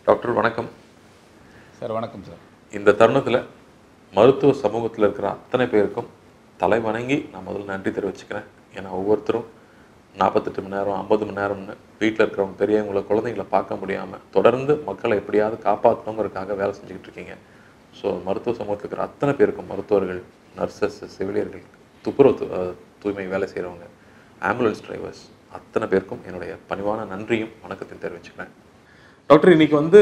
Doctor வணக்கம் sir. வணக்கம் sir. இந்த தருணத்தில் மருத்துவ சமூகத்தில் இருக்கிற அத்தனை பேருக்கும் தலை வணங்கி நான் முதல்ல நன்றி தெரிவிச்சுக்கிறேன். ஏன்னா ஒவ்வொருத்தரும் 48 மணி நேரம் 50 மணி நேரம்னு வீட்டில் இருக்கிறவங்க பெரியவங்களை குழந்தைங்களை பார்க்க முடியாமல் தொடர்ந்து மக்களை எப்படியாவது காப்பாற்றணுங்கிறதுக்காக வேலை செஞ்சுக்கிட்டு இருக்கீங்க. ஸோ மருத்துவ சமூகத்தில் இருக்கிற அத்தனை பேருக்கும் மருத்துவர்கள், நர்சஸ், செவிலியர்கள், துப்புரவு தூய்மை வேலை செய்கிறவங்க, ஆம்புலன்ஸ் டிரைவர்ஸ் அத்தனை பேருக்கும் என்னுடைய பணிவான நன்றியும் வணக்கத்தையும் தெரிவிச்சுக்கிறேன். டாக்டர், இன்னைக்கு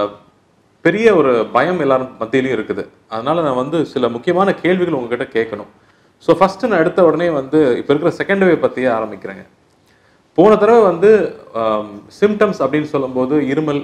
பெரிய ஒரு பயம் எல்லாரும் மத்தியிலையும் இருக்குது. அதனால நான் சில முக்கியமான கேள்விகள் உங்ககிட்ட கேட்கணும். ஸோ ஃபஸ்ட்டு நான் எடுத்த உடனே இப்போ இருக்கிற செகண்ட் வேவ் பற்றியே ஆரம்பிக்கிறேங்க. போன தடவை சிம்டம்ஸ் அப்படின்னு சொல்லும்போது இருமல்,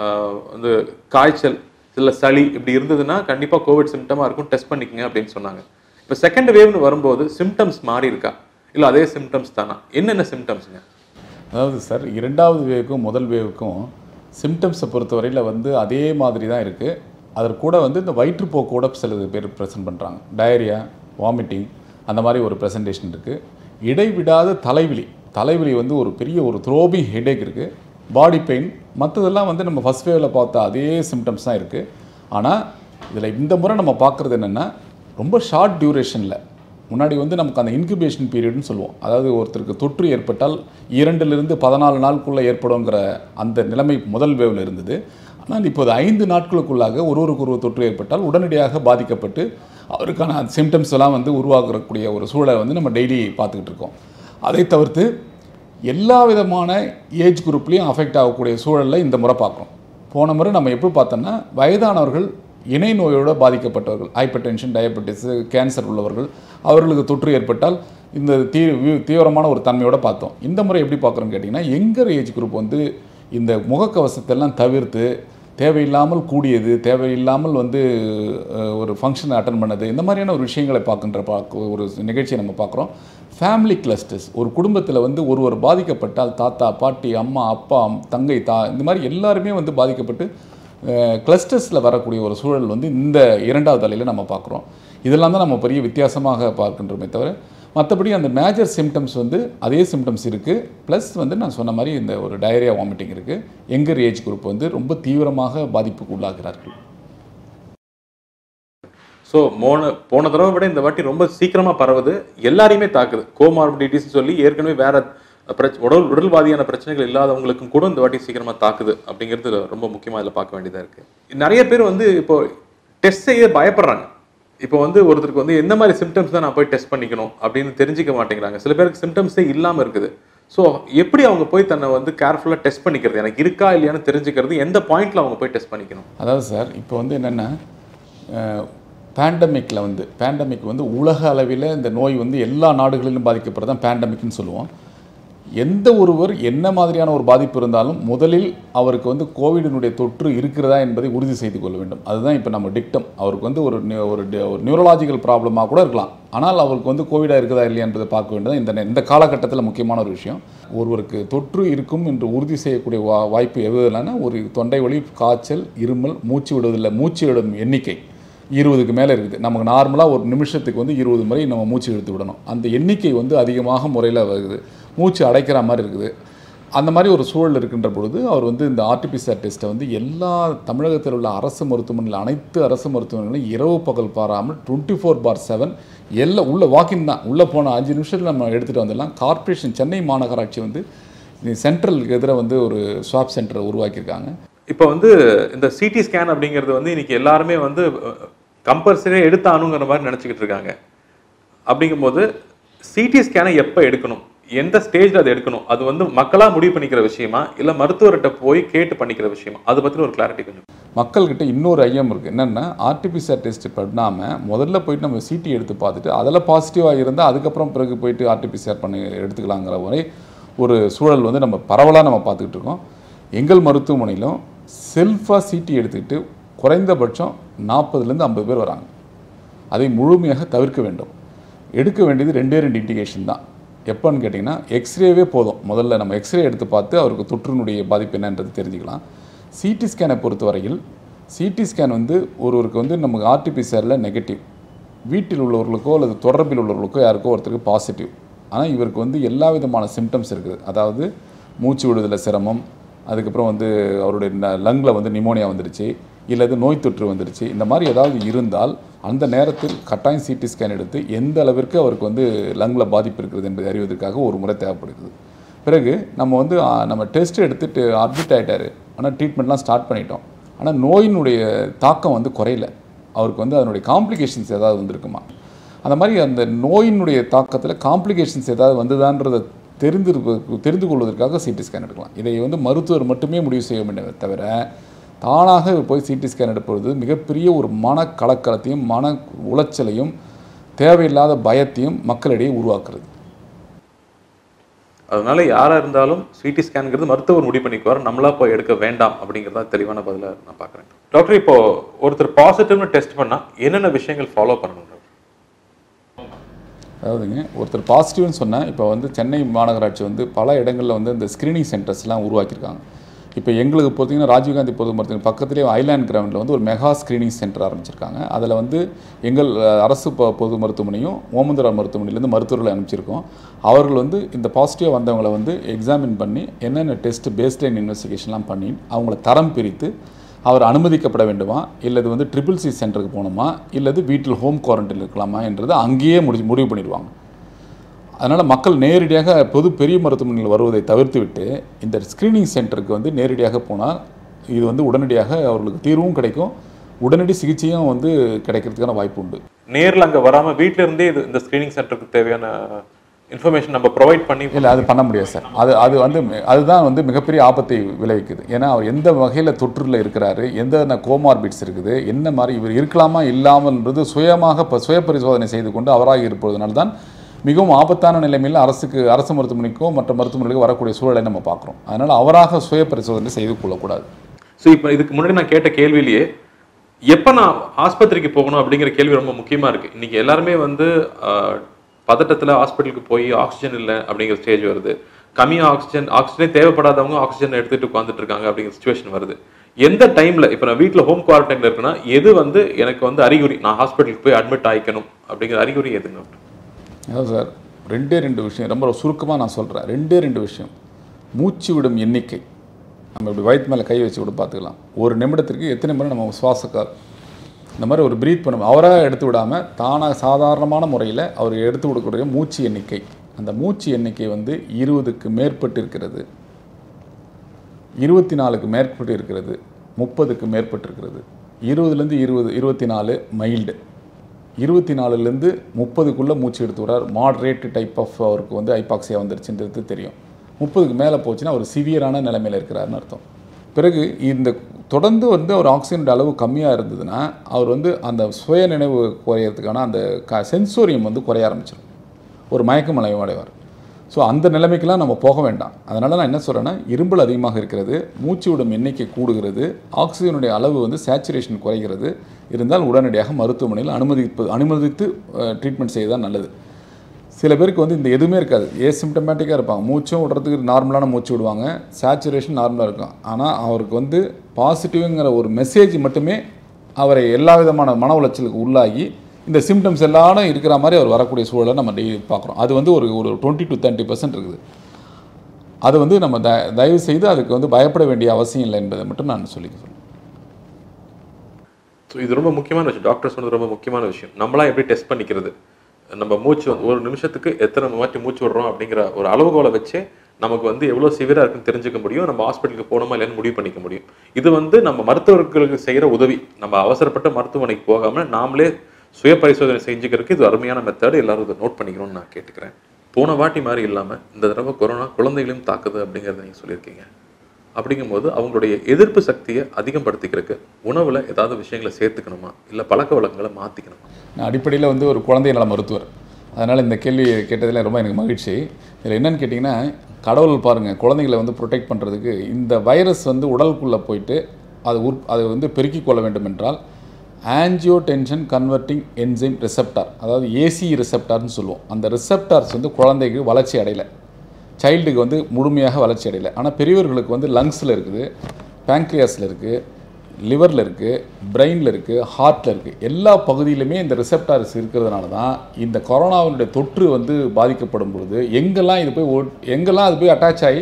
காய்ச்சல், இல்லை சளி இப்படி இருந்ததுன்னா கண்டிப்பாக கோவிட் சிம்டமாக இருக்கும், டெஸ்ட் பண்ணிக்கங்க அப்படின்னு சொன்னாங்க. இப்போ செகண்ட் வேவ்னு வரும்போது சிம்டம்ஸ் மாறி இருக்கா, இல்லை அதே சிம்டம்ஸ் தானா? என்னென்ன சிம்டம்ஸுங்க? அதாவது சார், இரண்டாவது வேவுக்கும் முதல் வேவுக்கும் சிம்டம்ஸை பொறுத்தவரையில் அதே மாதிரி தான் இருக்குது. அதற்கு கூட இந்த வயிற்றுப்போக்கோட சில பேர் ப்ரெசென்ட் பண்ணுறாங்க. டயரியா, வாமிட்டிங், அந்த மாதிரி ஒரு ப்ரெசன்டேஷன் இருக்குது. இடைவிடாத தலைவலி ஒரு பெரிய ஒரு த்ரோபிங் ஹெடேக் இருக்குது. பாடி பெயின், மற்றதெல்லாம் நம்ம ஃபஸ்ட் வேவில் பார்த்த அதே சிம்டம்ஸ் தான் இருக்குது. ஆனால் இதில் இந்த முறை நம்ம பார்க்குறது என்னென்னா, ரொம்ப ஷார்ட் டியூரேஷனில் முன்னாடி நமக்கு அந்த இன்குபேஷன் பீரியட்னு சொல்லுவோம். அதாவது ஒருத்தருக்கு தொற்று ஏற்பட்டால் 2லிருந்து 14 நாளுக்குள்ளே ஏற்படுங்கிற அந்த நிலைமை முதல் வேவில் இருந்தது. ஆனால் இப்போது 5 நாட்களுக்குள்ளாக ஒருவருக்கு தொற்று ஏற்பட்டால் உடனடியாக பாதிக்கப்பட்டு அவருக்கான சிம்டம்ஸ் எல்லாம் உருவாகக்கூடிய ஒரு சூழலை நம்ம டெய்லி பார்த்துக்கிட்டு இருக்கோம். அதை தவிர்த்து எல்லா விதமான ஏஜ் குரூப்லேயும் அஃபெக்ட் ஆகக்கூடிய சூழலில் இந்த முறை பார்க்குறோம். போன முறை நம்ம எப்படி பார்த்தோம்னா, வயதானவர்கள், இணை நோயோடு பாதிக்கப்பட்டவர்கள், ஹைப்பர் டென்ஷன், டயபெட்டிஸ், கேன்சர் உள்ளவர்கள், அவர்களுக்கு தொற்று ஏற்பட்டால் இந்த தீவிரமான ஒரு தன்மையோடு பார்த்தோம். இந்த முறை எப்படி பார்க்குறோன்னு கேட்டிங்கன்னா, எங்கர் ஏஜ் குரூப் இந்த முகக்கவசத்தெல்லாம் தவிர்த்து தேவையில்லாமல் கூடியது, தேவையில்லாமல் ஒரு ஃபங்க்ஷனை அட்டன் பண்ணது, இந்த மாதிரியான ஒரு விஷயங்களை ஒரு நிகழ்ச்சியை நம்ம பார்க்குறோம். ஃபேமிலி கிளஸ்டர்ஸ், ஒரு குடும்பத்தில் ஒருவர் பாதிக்கப்பட்டால் தாத்தா, பாட்டி, அம்மா, அப்பா, தங்கை, இந்த மாதிரி எல்லாருமே பாதிக்கப்பட்டு கிளஸ்டர்ஸில் வரக்கூடிய ஒரு சூழல் இந்த இரண்டாவது அலையில் நம்ம பார்க்குறோம். இதெல்லாம் தான் நம்ம பெரிய வித்தியாசமாக பார்க்கின்றோமே தவிர, மற்றபடி அந்த மேஜர் சிம்டம்ஸ் அதே சிம்டம்ஸ் இருக்குது. ப்ளஸ் நான் சொன்ன மாதிரி இந்த ஒரு டயரியா, வாமிட்டிங் இருக்குது. எங்கர் ஏஜ் குரூப் ரொம்ப தீவிரமாக பாதிப்புக்கு உள்ளாகிறார்கள். ஸோ போன தடவை விட இந்த வாட்டி ரொம்ப சீக்கிரமாக பரவுது, எல்லாரையுமே தாக்குது. கோமார்பிடிட்டிஸ் சொல்லி ஏற்கனவே வேற உடல்வாதியான பிரச்சனைகள் இல்லாதவங்களுக்கும் கூட இந்த வாட்டி சீக்கிரமாக தாக்குது அப்படிங்கிறது ரொம்ப முக்கியமாக இதில் பார்க்க வேண்டியதாக இருக்குது. நிறைய பேர் இப்போ டெஸ்ட் செய்ய பயப்படுறாங்க. இப்போ ஒருத்தருக்கு எந்த மாதிரி சிம்டம்ஸ் தான் நான் போய் டெஸ்ட் பண்ணிக்கணும் அப்படின்னு தெரிஞ்சிக்க மாட்டேங்கிறாங்க. சில பேருக்கு சிம்டம்ஸே இல்லாமல் இருக்குது. ஸோ எப்படி அவங்க போய் தன்னை கேர்ஃபுல்லாக டெஸ்ட் பண்ணிக்கிறது, எனக்கு இருக்கா இல்லையான்னு தெரிஞ்சுக்கிறது, எந்த பாயிண்டில் அவங்க போய் டெஸ்ட் பண்ணிக்கணும்? அதாவது சார், இப்போ என்னென்னா, பேண்டமிக் உலக அளவில் இந்த நோய் எல்லா நாடுகளிலும் பாதிக்கப்படுறது தான் பேண்டமிக்னு சொல்லுவோம். எந்த ஒருவர் என்ன மாதிரியான ஒரு பாதிப்பு இருந்தாலும் முதலில் அவருக்கு கோவிடினுடைய தொற்று இருக்கிறதா என்பதை உறுதி செய்து கொள்ள வேண்டும். அதுதான் இப்போ நம்ம டிக்டம். அவருக்கு ஒரு நியூரலாஜிக்கல் ப்ராப்ளமாக கூட இருக்கலாம், ஆனால் அவருக்கு கோவிடாக இருக்குதா இல்லையா என்பதை பார்க்க வேண்டியது இந்த காலகட்டத்தில் முக்கியமான ஒரு விஷயம். ஒருவருக்கு தொற்று இருக்கும் என்று உறுதி செய்யக்கூடிய வாய்ப்பு எவ்வளோனா, ஒரு தொண்டை வலி, காய்ச்சல், இருமல், மூச்சு விடும் எண்ணிக்கை 20க்கு மேலே இருக்குது. நமக்கு நார்மலாக ஒரு நிமிஷத்துக்கு 20 முறை நம்ம மூச்சு இழுத்து விடணும். அந்த எண்ணிக்கை அதிகமாக முறையில் வருது, மூச்சு அடைக்கிற மாதிரி இருக்குது. அந்த மாதிரி ஒரு சூழல் இருக்கின்ற பொழுது அவர் இந்த ஆர்டிபிசிஆர் டெஸ்ட்டை எல்லா தமிழகத்தில் உள்ள அரசு மருத்துவமனையில், அனைத்து அரசு மருத்துவமனைகளும் இரவு பகல் பாராமல் 24/7 எல்லாம் உள்ள வாக்கின் தான். உள்ளே போன 5 நிமிஷத்தில் நம்ம எடுத்துகிட்டு வந்துடலாம். கார்ப்பரேஷன், சென்னை மாநகராட்சி சென்ட்ரலுக்கு எதிராக ஒரு ஸ்வாப் சென்டரை உருவாக்கியிருக்காங்க. இப்போ இந்த சிடி ஸ்கேன் அப்படிங்கிறது இன்னைக்கு எல்லாருமே கம்பல்சரியாக எடுத்தானுங்கிற மாதிரி நினச்சிக்கிட்டு இருக்காங்க. அப்படிங்கும்போது சிடி ஸ்கேனை எப்போ எடுக்கணும், எந்த ஸ்டேஜில் அதை எடுக்கணும், அது மக்களாக முடிவு பண்ணிக்கிற விஷயமா, இல்லை மருத்துவர்கிட்ட போய் கேட்டு பண்ணிக்கிற விஷயமா, அதை பற்றின ஒரு கிளாரிட்டி கொஞ்சம். மக்கள்கிட்ட இன்னொரு ஐயம் இருக்குது. என்னென்னா, ஆர்டிபிசிஆர் டெஸ்ட் பண்ணாமல் முதல்ல போயிட்டு நம்ம சிடி எடுத்து பார்த்துட்டு அதில் பாசிட்டிவாக இருந்தால் அதுக்கப்புறம் பிறகு போயிட்டு ஆர்டிபிசிஆர் பண்ணி எடுத்துக்கலாங்கிற ஒரு சூழல் நம்ம பரவலாக நம்ம பார்த்துக்கிட்டு இருக்கோம். எங்கள் மருத்துவமனையிலும் செல்ஃபாக சிடி எடுத்துக்கிட்டு குறைந்தபட்சம் 40லேருந்து 50 பேர் வராங்க. அதை முழுமையாக தவிர்க்க வேண்டும். எடுக்க வேண்டியது 2 இண்டிகேஷன் தான். எப்போன்னு கேட்டிங்கன்னா, எக்ஸ்ரேவே போதும். முதல்ல நம்ம எக்ஸ்ரே எடுத்து பார்த்து அவருக்கு தொற்றுனுடைய பாதிப்பு என்னன்றது தெரிஞ்சுக்கலாம். சிடி ஸ்கேனை பொறுத்தவரையில் சிடி ஸ்கேன் ஒருவருக்கு நமக்கு ஆர்டிபிசிஆரில் நெகட்டிவ், வீட்டில் உள்ளவர்களுக்கோ அல்லது தொடர்பில் உள்ளவர்களுக்கோ யாருக்கோ ஒருத்தருக்கு பாசிட்டிவ். ஆனால் இவருக்கு எல்லா விதமான சிம்டம்ஸ் இருக்குது. அதாவது மூச்சு விடுதலை சிரமம், அதுக்கப்புறம் வந்து அவருடைய லங்கில் வந்து நிமோனியா வந்துடுச்சு, இல்லது நோய் தொற்று வந்துடுச்சு, இந்த மாதிரி ஏதாவது இருந்தால் அந்த நேரத்தில் கட்டாயம் சிடி ஸ்கேன் எடுத்து எந்த அளவிற்கு அவருக்கு வந்து லங்கில் பாதிப்பு இருக்கிறது என்பதை அறிவதற்காக ஒரு முறை தேவைப்படுகிறது. பிறகு நம்ம டெஸ்ட் எடுத்துட்டு அட்மிட் ஆகிட்டார், ஆனால் ட்ரீட்மெண்ட்லாம் ஸ்டார்ட் பண்ணிட்டோம், ஆனால் நோயினுடைய தாக்கம் வந்து குறையல, அவருக்கு வந்து அதனுடைய காம்ப்ளிகேஷன்ஸ் ஏதாவது வந்திருக்குமா, அந்த மாதிரி அந்த நோயினுடைய தாக்கத்தில் காம்ப்ளிகேஷன்ஸ் ஏதாவது வந்துதான்றதை தெரிந்து கொள்வதற்காக சிடி ஸ்கேன் எடுக்கலாம். இதை வந்து மருத்துவர் மட்டுமே முடிவு செய்ய வேண்டுமே தவிர தானாக போய் சிடி ஸ்கேன் எடுப்பது மிகப்பெரிய ஒரு மன கலக்கலத்தையும் மன உளைச்சலையும் தேவையில்லாத பயத்தையும் மக்களிடையே உருவாக்குறது. அதனால யாராக இருந்தாலும் சிடி ஸ்கேனுங்கிறது மருத்துவர் முடிவு பண்ணிக்குவார், நம்மளா போய் எடுக்க வேண்டாம் அப்படிங்கிறதா தெளிவான பதிலை நான் பார்க்குறேன். டாக்டர், இப்போ ஒருத்தர் பாசிட்டிவ்னு டெஸ்ட் பண்ணால் என்னென்ன விஷயங்கள் ஃபாலோ பண்ணணும்? அதாவதுங்க, ஒருத்தர் பாசிட்டிவ்னு சொன்னால் இப்போ வந்து சென்னை மாநகராட்சி வந்து பல இடங்களில் வந்து இந்த ஸ்க்ரீனிங் சென்டர்ஸ்லாம் உருவாக்கியிருக்காங்க. இப்போ எங்களுக்கு பார்த்தீங்கன்னா ராஜீவ்காந்தி பொது மருத்துவமனை பக்கத்துலேயே ஐலாண்ட் கிரவுண்டில் வந்து ஒரு மெகா ஸ்க்ரீனிங் சென்டர் ஆரம்பிச்சிருக்காங்க. அதில் வந்து எங்கள் அரசு பொது மருத்துவமனையும் ஓமந்தூரார் மருத்துவமனையிலேருந்து மருத்துவர்களை அனுப்பிச்சிருக்கோம். அவர்கள் வந்து இந்த பாசிட்டிவாக வந்தவங்களை வந்து எக்ஸாமின் பண்ணி என்னென்ன டெஸ்ட் பேஸ்லைன் இன்வெஸ்டிகேஷன்லாம் பண்ணி அவங்கள தரம் பிரித்து அவர் அனுமதிக்கப்பட வேண்டுமா, இல்லது வந்து ட்ரிபிள் சி சென்டருக்கு போகணுமா, இல்லது வீட்டில் ஹோம் குவாரண்டைன் இருக்கலாமா என்றது அங்கேயே முடிவு பண்ணிடுவாங்க. அதனால் மக்கள் நேரடியாக பெரிய மருத்துவமனையில் வருவதை தவிர்த்து விட்டு இந்த ஸ்க்ரீனிங் சென்டருக்கு வந்து நேரடியாக போனால் இது வந்து உடனடியாக அவர்களுக்கு தீர்வும் கிடைக்கும், உடனடி சிகிச்சையும் வந்து கிடைக்கிறதுக்கான வாய்ப்பு உண்டு. நேரில் அங்கே வராமல் வீட்டில் இருந்தே இந்த ஸ்க்ரீனிங் சென்டருக்கு தேவையான இன்ஃபர்மேஷன் நம்ம ப்ரொவைட் பண்ணி இல்லை, அது பண்ண முடியாது சார். அதுதான் வந்து மிகப்பெரிய ஆபத்தை விளைவிக்குது. ஏன்னா அவர் எந்த வகையில் தொற்றுல இருக்கிறாரு, எந்த கோமார்பிட்ஸ் இருக்குது, என்ன மாதிரி இவர் இருக்கலாமா இல்லாமல்ன்றது சுய பரிசோதனை செய்து கொண்டு அவராக இருப்பதனால தான் மிகவும் ஆபத்தான நிலைமையில் அரசு மருத்துவமனைக்கோ மற்ற மருத்துவமனைக்கோ வரக்கூடிய சூழலை நம்ம பார்க்குறோம். அதனால் அவராக சுய பரிசோதனை செய்து கொள்ளக்கூடாது. ஸோ இப்போ இதுக்கு முன்னாடி நான் கேட்ட கேள்வியிலேயே எப்போ நான் ஆஸ்பத்திரிக்கு போகணும் அப்படிங்கிற கேள்வி ரொம்ப முக்கியமாக இருக்குது. இன்றைக்கி எல்லாருமே வந்து பதட்டத்தில் ஹாஸ்பிட்டலுக்கு போய் ஆக்சிஜன் இல்லை அப்படிங்கிற ஸ்டேஜ் வருது, கம்மியாக ஆக்சிஜனே தேவைப்படாதவங்க ஆக்சிஜன் எடுத்துகிட்டு உட்காந்துட்டு இருக்காங்க அப்படிங்கிற சுச்சுவேஷன் வருது. எந்த டைமில் இப்போ நான் வீட்டில் ஹோம் குவாரண்டைனில் இருக்குன்னா எது வந்து எனக்கு வந்து அறிகுறி, நான் ஹாஸ்பிட்டலுக்கு போய் அட்மிட் ஆகிக்கணும் அப்படிங்கிற அறிகுறி எதுங்க? அதாவது சார், ரெண்டு விஷயம் ரொம்ப சுருக்கமாக நான் சொல்கிறேன். ரெண்டு விஷயம். மூச்சு விடும் எண்ணிக்கை, நம்ம இப்படி வயிற்று மேலே கை வச்சு கூட பார்த்துக்கலாம். ஒரு நிமிடத்திற்கு எத்தனை முறை நம்ம சுவாசக்கார் இந்த மாதிரி ஒரு ப்ரீத் பண்ணணும். அவராக எடுத்து விடாமல் தானாக சாதாரணமான முறையில் அவர் எடுத்து கொடுக்கக்கூடிய மூச்சு எண்ணிக்கை, அந்த மூச்சு எண்ணிக்கை வந்து 20க்கு மேற்பட்டு இருக்கிறது, 24க்கு மேற்பட்டு இருக்கிறது, 30க்கு மேற்பட்டு இருக்கிறது, 20லேருந்து 24 மைல்டு, 24லேருந்து 30க்குள்ளே மூச்சு எடுத்து விடார் மாட்ரேட் டைப் ஆஃப் அவருக்கு வந்து ஹைபாக்சியா வந்துருச்சுன்றது தெரியும். 30க்கு மேலே போச்சுன்னா அவர் சிவியரான நிலைமையில் இருக்கிறாருன்னு அர்த்தம். பிறகு இந்த தொடர்ந்து வந்து அவர் ஆக்சிஜனோட அளவு கம்மியாக இருந்ததுன்னா அவர் வந்து அந்த சுய நினைவு குறையிறதுக்கான அந்த சென்சோரியம் வந்து குறைய ஆரம்பிச்சிடும், ஒரு மயக்கம் அடைவார். ஸோ அந்த நிலைமைக்கெல்லாம் நம்ம போக வேண்டாம். அதனால் நான் என்ன சொல்கிறேன்னா, இரும்பல் அதிகமாக இருக்கிறது, மூச்சு விடும் எண்ணிக்கை கூடுகிறது, ஆக்சிஜனுடைய அளவு வந்து சேச்சுரேஷன் குறைகிறது இருந்தால் உடனடியாக மருத்துவமனையில் அனுமதித்து ட்ரீட்மெண்ட் செய்யதான் நல்லது. சில பேருக்கு வந்து இந்த எதுவுமே இருக்காது, ஏசிம்டமேட்டிக்காக இருப்பாங்க, மூச்சும் விடுறதுக்கு நார்மலான மூச்சு விடுவாங்க, சேச்சுரேஷன் நார்மலாக இருக்கும், ஆனால் அவருக்கு வந்து பாசிட்டிவ்ங்கிற ஒரு மெசேஜ் மட்டுமே அவரை எல்லா விதமான மன உளைச்சலுக்கு உள்ளாகி இந்த சிம்டம்ஸ் எல்லாரும் இருக்கிற மாதிரி அவர் வரக்கூடிய சூழலை நம்ம டெய்லி பார்க்குறோம். அது வந்து ஒரு 20 to 30% இருக்குது. அது வந்து நம்ம தயவு செய்து அதுக்கு வந்து பயப்பட வேண்டிய அவசியம் இல்லை என்பதை மட்டும் நான் சொல்லிக்கிறேன். ஸோ இது ரொம்ப முக்கியமான விஷயம், டாக்டர் சொன்னது ரொம்ப முக்கியமான விஷயம். நம்மளாம் எப்படி டெஸ்ட் பண்ணிக்கிறது, நம்ம மூச்சு ஒரு நிமிஷத்துக்கு எத்தனை வாட்டி மூச்சு விடுறோம் அப்படிங்கிற ஒரு அளவுகோலை வச்சு நமக்கு வந்து எவ்வளோ சிவியராக இருக்குன்னு தெரிஞ்சுக்க முடியும், நம்ம ஹாஸ்பிட்டலுக்கு போகணுமா இல்லைன்னு முடிவு பண்ணிக்க முடியும். இது வந்து நம்ம மருத்துவர்களுக்கு செய்கிற உதவி. நம்ம அவசரப்பட்ட மருத்துவமனைக்கு போகாமல் நாமளே சுய பரிசோதனை செஞ்சுக்கிறதுக்கு இது அருமையான மெத்தடு, எல்லாரும் இதை நோட் பண்ணிக்கணும்னு நான் கேட்டுக்கிறேன். போன வாட்டி மாதிரி இல்லாமல் இந்த தடவை கொரோனா குழந்தைகளையும் தாக்குது அப்படிங்கிறத நீங்கள் சொல்லியிருக்கீங்க. அப்படிங்கும்போது அவங்களுடைய எதிர்ப்பு சக்தியை அதிகப்படுத்திக்கிறதுக்கு உணவில் ஏதாவது விஷயங்களை சேர்த்துக்கணுமா, இல்லை பழக்க வழக்கங்களை மாற்றிக்கணுமா? நான் அடிப்படையில் வந்து ஒரு குழந்தை நல மருத்துவர், அதனால் இந்த கேள்வி கேட்டதில் ரொம்ப எனக்கு மகிழ்ச்சி. இதில் என்னென்னு கேட்டிங்கன்னா, கடவுள் பாருங்கள், குழந்தைகளை வந்து ப்ரொடெக்ட் பண்ணுறதுக்கு இந்த வைரஸ் வந்து உடலுக்குள்ளே போயிட்டு அது வந்து பெருக்கிக் கொள்ள வேண்டும் என்றால் ஆஞ்சியோடென்ஷன் கன்வெர்ட்டிங் என்சைம் ரிசெப்டார், அதாவது ஏசி ரிசெப்டார்னு சொல்லுவோம். அந்த ரிசெப்டார்ஸ் வந்து குழந்தைக்கு வளர்ச்சி அடையலை, சைல்டுக்கு வந்து முழுமையாக வளர்ச்சி அடையலை. ஆனால் பெரியவர்களுக்கு வந்து லங்ஸில் இருக்குது, பேங்க்ரியாஸில் இருக்குது, லிவரில் இருக்குது, பிரெயினில் இருக்குது, ஹார்ட்டில் இருக்குது. எல்லா பகுதியிலுமே இந்த ரிசெப்டார்ஸ் இருக்கிறதுனால தான் இந்த கொரோனாவினுடைய தொற்று வந்து பாதிக்கப்படும் பொழுது எங்கெல்லாம் அது போய் அட்டாச் ஆகி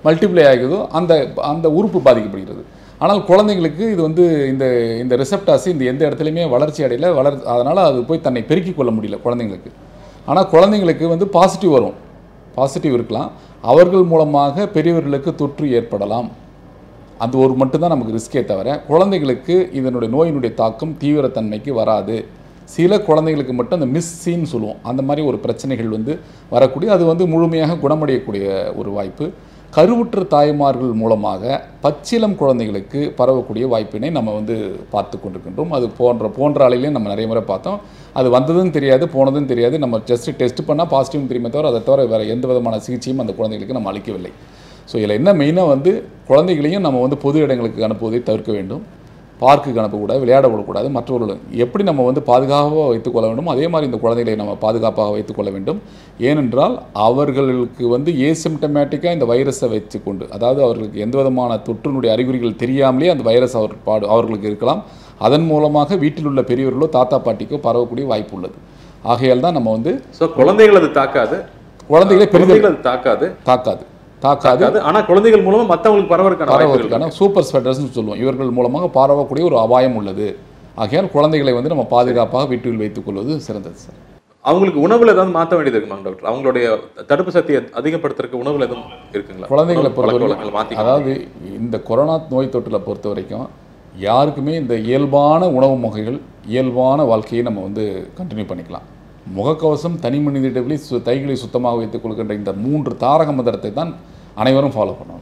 மல்டிப்ளை ஆகுதோ அந்த அந்த உறுப்பு பாதிக்கப்படுகிறது. ஆனால் குழந்தைங்களுக்கு இது வந்து இந்த ரிசெப்டாஸ் இந்த எந்த இடத்துலையுமே வளர்ச்சி அடையல, அதனால் அது போய் தன்னை பெருக்கிக் கொள்ள முடியல குழந்தைங்களுக்கு. ஆனால் குழந்தைங்களுக்கு வந்து பாசிட்டிவ் இருக்கலாம். அவர்கள் மூலமாக பெரியவர்களுக்கு தொற்று ஏற்படலாம். அது ஒரு மட்டும்தான் நமக்கு ரிஸ்கே தவிர குழந்தைகளுக்கு இதனுடைய நோயினுடைய தாக்கம் தீவிரத்தன்மைக்கு வராது. சில குழந்தைகளுக்கு மட்டும் அந்த மிஸ்ஸின்னு சொல்லுவோம், அந்த மாதிரி ஒரு பிரச்சனைகள் வந்து வரக்கூடிய, அது வந்து முழுமையாக குணமடையக்கூடிய ஒரு வாய்ப்பு. கருவுற்ற தாய்மார்கள் மூலமாக பச்சிலம் குழந்தைகளுக்கு பரவக்கூடிய வாய்ப்பினை நம்ம வந்து பார்த்து கொண்டிருக்கின்றோம். அது போன்ற அலையிலையும் நம்ம நிறைய முறை பார்த்தோம். அது வந்ததும் தெரியாது, போனதும் தெரியாது. நம்ம ஜஸ்ட் டெஸ்ட் பண்ணால் பாசிட்டிவ்னு தெரியுமே தவிர அதை தவிர வேறு எந்த விதமான சிகிச்சையும் அந்த குழந்தைகளுக்கு நம்ம அளிக்கவில்லை. ஸோ இதில் என்ன மெயினாக வந்து குழந்தைகளையும் நம்ம வந்து பொது இடங்களுக்கு அனுப்புவதை தவிர்க்க வேண்டும். பார்க்குக்கு அனுப்பக்கூடாது, விளையாட விடக்கூடாது. மற்றவர்களும் எப்படி நம்ம வந்து பாதுகாப்பாக வைத்துக்கொள்ள வேண்டும், அதே மாதிரி இந்த குழந்தைகளை நம்ம பாதுகாப்பாக வைத்துக்கொள்ள வேண்டும். ஏனென்றால் அவர்களுக்கு வந்து ஏசிம்டமேட்டிக்காக இந்த வைரஸை வச்சுக்கொண்டு, அதாவது அவர்களுக்கு எந்த விதமான தொற்றினுடைய அறிகுறிகள் தெரியாமலே அந்த வைரஸ் அவர்களுக்கு இருக்கலாம். அதன் மூலமாக வீட்டில் உள்ள பெரியவர்களோ தாத்தா பாட்டிக்கோ பரவக்கூடிய வாய்ப்பு உள்ளது. ஆகையால் தான் நம்ம வந்து குழந்தைகள் அது தாக்காது, குழந்தைகளை பெரிதல் தாக்காது. ஆனா குழந்தைகள் மூலமா மற்றவங்களுக்கு பரவறதுக்கான சூப்பர் ஸ்ப்ரெடர்ஸ்னு சொல்லுவோம். இவர்கள் மூலமாக பரவக்கூடிய ஒரு அபாயம் உள்ளது. ஆகையால் குழந்தைகளை வந்து நம்ம பாதுகாப்பாக வீட்டில் வைத்துக் கொள்வது சிறந்தது சார். அவங்களுக்கு உணவுல ஏதாவது மாற்ற வேண்டியது இருக்குமா டாக்டர்? அவங்களுடைய தடுப்பு சக்தியை அதிகப்படுத்துறதுக்கு உணவுல எதுவும் இருக்குங்களா? குழந்தைகளை பொறுத்தவரைக்கும், அதாவது இந்த கொரோனா நோய் தொற்றுல பொறுத்த வரைக்கும் யாருக்குமே இந்த இயல்பான உணவு வகைகள், இயல்பான வாழ்க்கையை நம்ம வந்து கண்டினியூ பண்ணிக்கலாம். முகக்கவசம், தனி மனித இடைவெளி, கைகளை சுத்தமாக வைத்துக் கொள்கின்ற இந்த 3 தாரக மந்திரத்தை தான் அனைவரும் ஃபாலோ பண்ணணும்.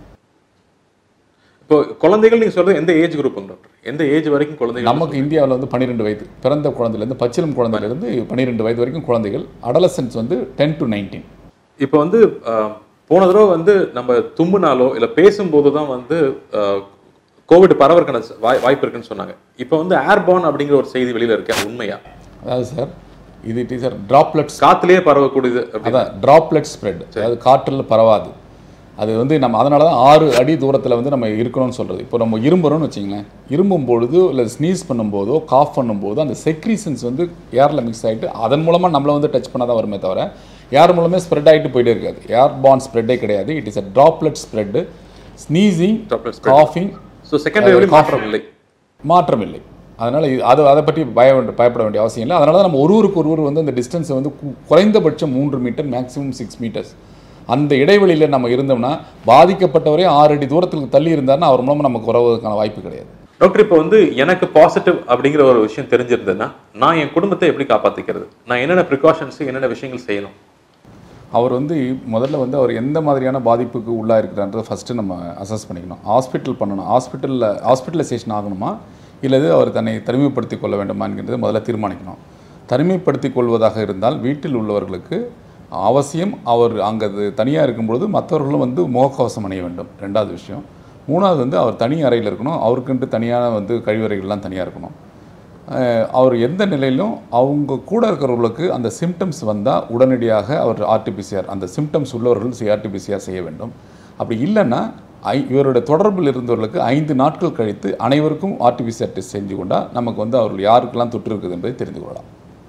இப்போ குழந்தைகள் நீங்க சொல்றது எந்த ஏஜ் குரூப் டாக்டர்? எந்த ஏஜ் வரைக்கும் குழந்தைகள்? நமக்கு இந்தியாவில் வந்து 12 வயது பிறந்த குழந்தையிலேருந்து, பச்சிலம் குழந்தையிலேருந்து 12 வயது வரைக்கும் குழந்தைகள். அடலசன்ஸ் வந்து 10 to 19. இப்போ வந்து போன தடவை வந்து நம்ம தும்முனாலோ இல்லை பேசும்போது தான் வந்து கோவிட் பரவறதுக்கான வாய்ப்பு இருக்குன்னு சொன்னாங்க. இப்போ வந்து ஏர்பார்ன் அப்படிங்கிற ஒரு செய்தி வெளியில் இருக்கு, அது உண்மையா? அதாவது சார், இது டீச்சர் டிராப்லெட்ஸ், காற்றுலேயே பரவக்கூடியது. அதான் டிராப்லெட் ஸ்ப்ரெட், அதாவது காற்றில் பரவாது. அது வந்து நம்ம அதனால தான் 6 அடி தூரத்தில் வந்து நம்ம இருக்கணும்னு சொல்கிறது. இப்போ நம்ம இரும்புறோம்னு வச்சிங்களேன், இரும்பும் பொழுது இல்லை ஸ்னீஸ் பண்ணும்போதோ காஃப் பண்ணும்போதோ அந்த செக்ரீசன்ஸ் வந்து ஏரில் மிக்ஸ் ஆகிட்டு அதன் மூலமாக நம்மளை வந்து டச் பண்ணால் தான் வருமே தவிர ஏர் மூலமே ஸ்ப்ரெட் ஆகிட்டு போயிட்டே இருக்காது. ஏர் பார்ன் ஸ்ப்ரெட்டே கிடையாது. It is a droplet spread. Sneezing, காஃபிங், ஸோ செகண்டரி மாற்றம் இல்லை. அதனால் அதை பற்றி பயப்பட வேண்டிய அவசியம் இல்லை. அதனால தான் நம்ம ஒருவருக்கு வந்து அந்த டிஸ்டன்ஸை வந்து குறைந்தபட்சம் 3 மீட்டர், மேக்ஸிமம் 6 மீட்டர்ஸ் அந்த இடைவெளியில் நம்ம இருந்தோம்னா பாதிக்கப்பட்டவரே 6 அடி தூரத்துக்கு தள்ளி இருந்தாருன்னா அவர் மூலமாக நமக்கு வரவதற்கான வாய்ப்பு கிடையாது. டாக்டர், இப்போ வந்து எனக்கு பாசிட்டிவ் அப்படிங்கிற ஒரு விஷயம் தெரிஞ்சிருந்ததுன்னா நான் என் குடும்பத்தை எப்படி காப்பாற்றிக்கிறது? நான் என்னென்ன ப்ரிகாஷன்ஸ், என்னென்ன விஷயங்கள் செய்யணும்? அவர் வந்து முதல்ல வந்து அவர் எந்த மாதிரியான பாதிப்புக்கு உள்ளாக இருக்கிறான்றதை ஃபஸ்ட்டு நம்ம அசஸ் பண்ணிக்கணும். ஹாஸ்பிட்டல் பண்ணணும், ஹாஸ்பிட்டலைசேஷன் ஆகணுமா இல்லை அவர் தன்னை தனிமைப்படுத்திக் கொள்ள வேண்டுமா என்கிறது முதல்ல தீர்மானிக்கணும். தனிமைப்படுத்திக் கொள்வதாக இருந்தால் வீட்டில் உள்ளவர்களுக்கு அவசியம் அவர் அங்கே தனியாக இருக்கும்பொழுது மற்றவர்களும் வந்து முகக்கவசம் அணிய வேண்டும். 2வது விஷயம். 3வது வந்து அவர் தனி அறையில் இருக்கணும். அவருக்குன்ட்டு தனியான வந்து கழிவறைகள்லாம் தனியாக இருக்கணும். அவர் எந்த நிலையிலும் அவங்க கூட இருக்கிறவர்களுக்கு அந்த சிம்டம்ஸ் வந்தால் உடனடியாக அவர் ஆர்டிபிசிஆர், அந்த சிம்டம்ஸ் உள்ளவர்கள் ஆர்டிபிசிஆர் செய்ய வேண்டும். அப்படி இல்லைன்னா இவருடைய தொடர்பில் இருந்தவர்களுக்கு 5 நாட்கள் கழித்து அனைவருக்கும் ஆர்டிபிசிஆர் டெஸ்ட் செஞ்சு கொண்டால் நமக்கு வந்து அவர்கள் யாருக்கெல்லாம் தொற்று இருக்குது என்பதை தெரிந்து கொள்ளலாம்.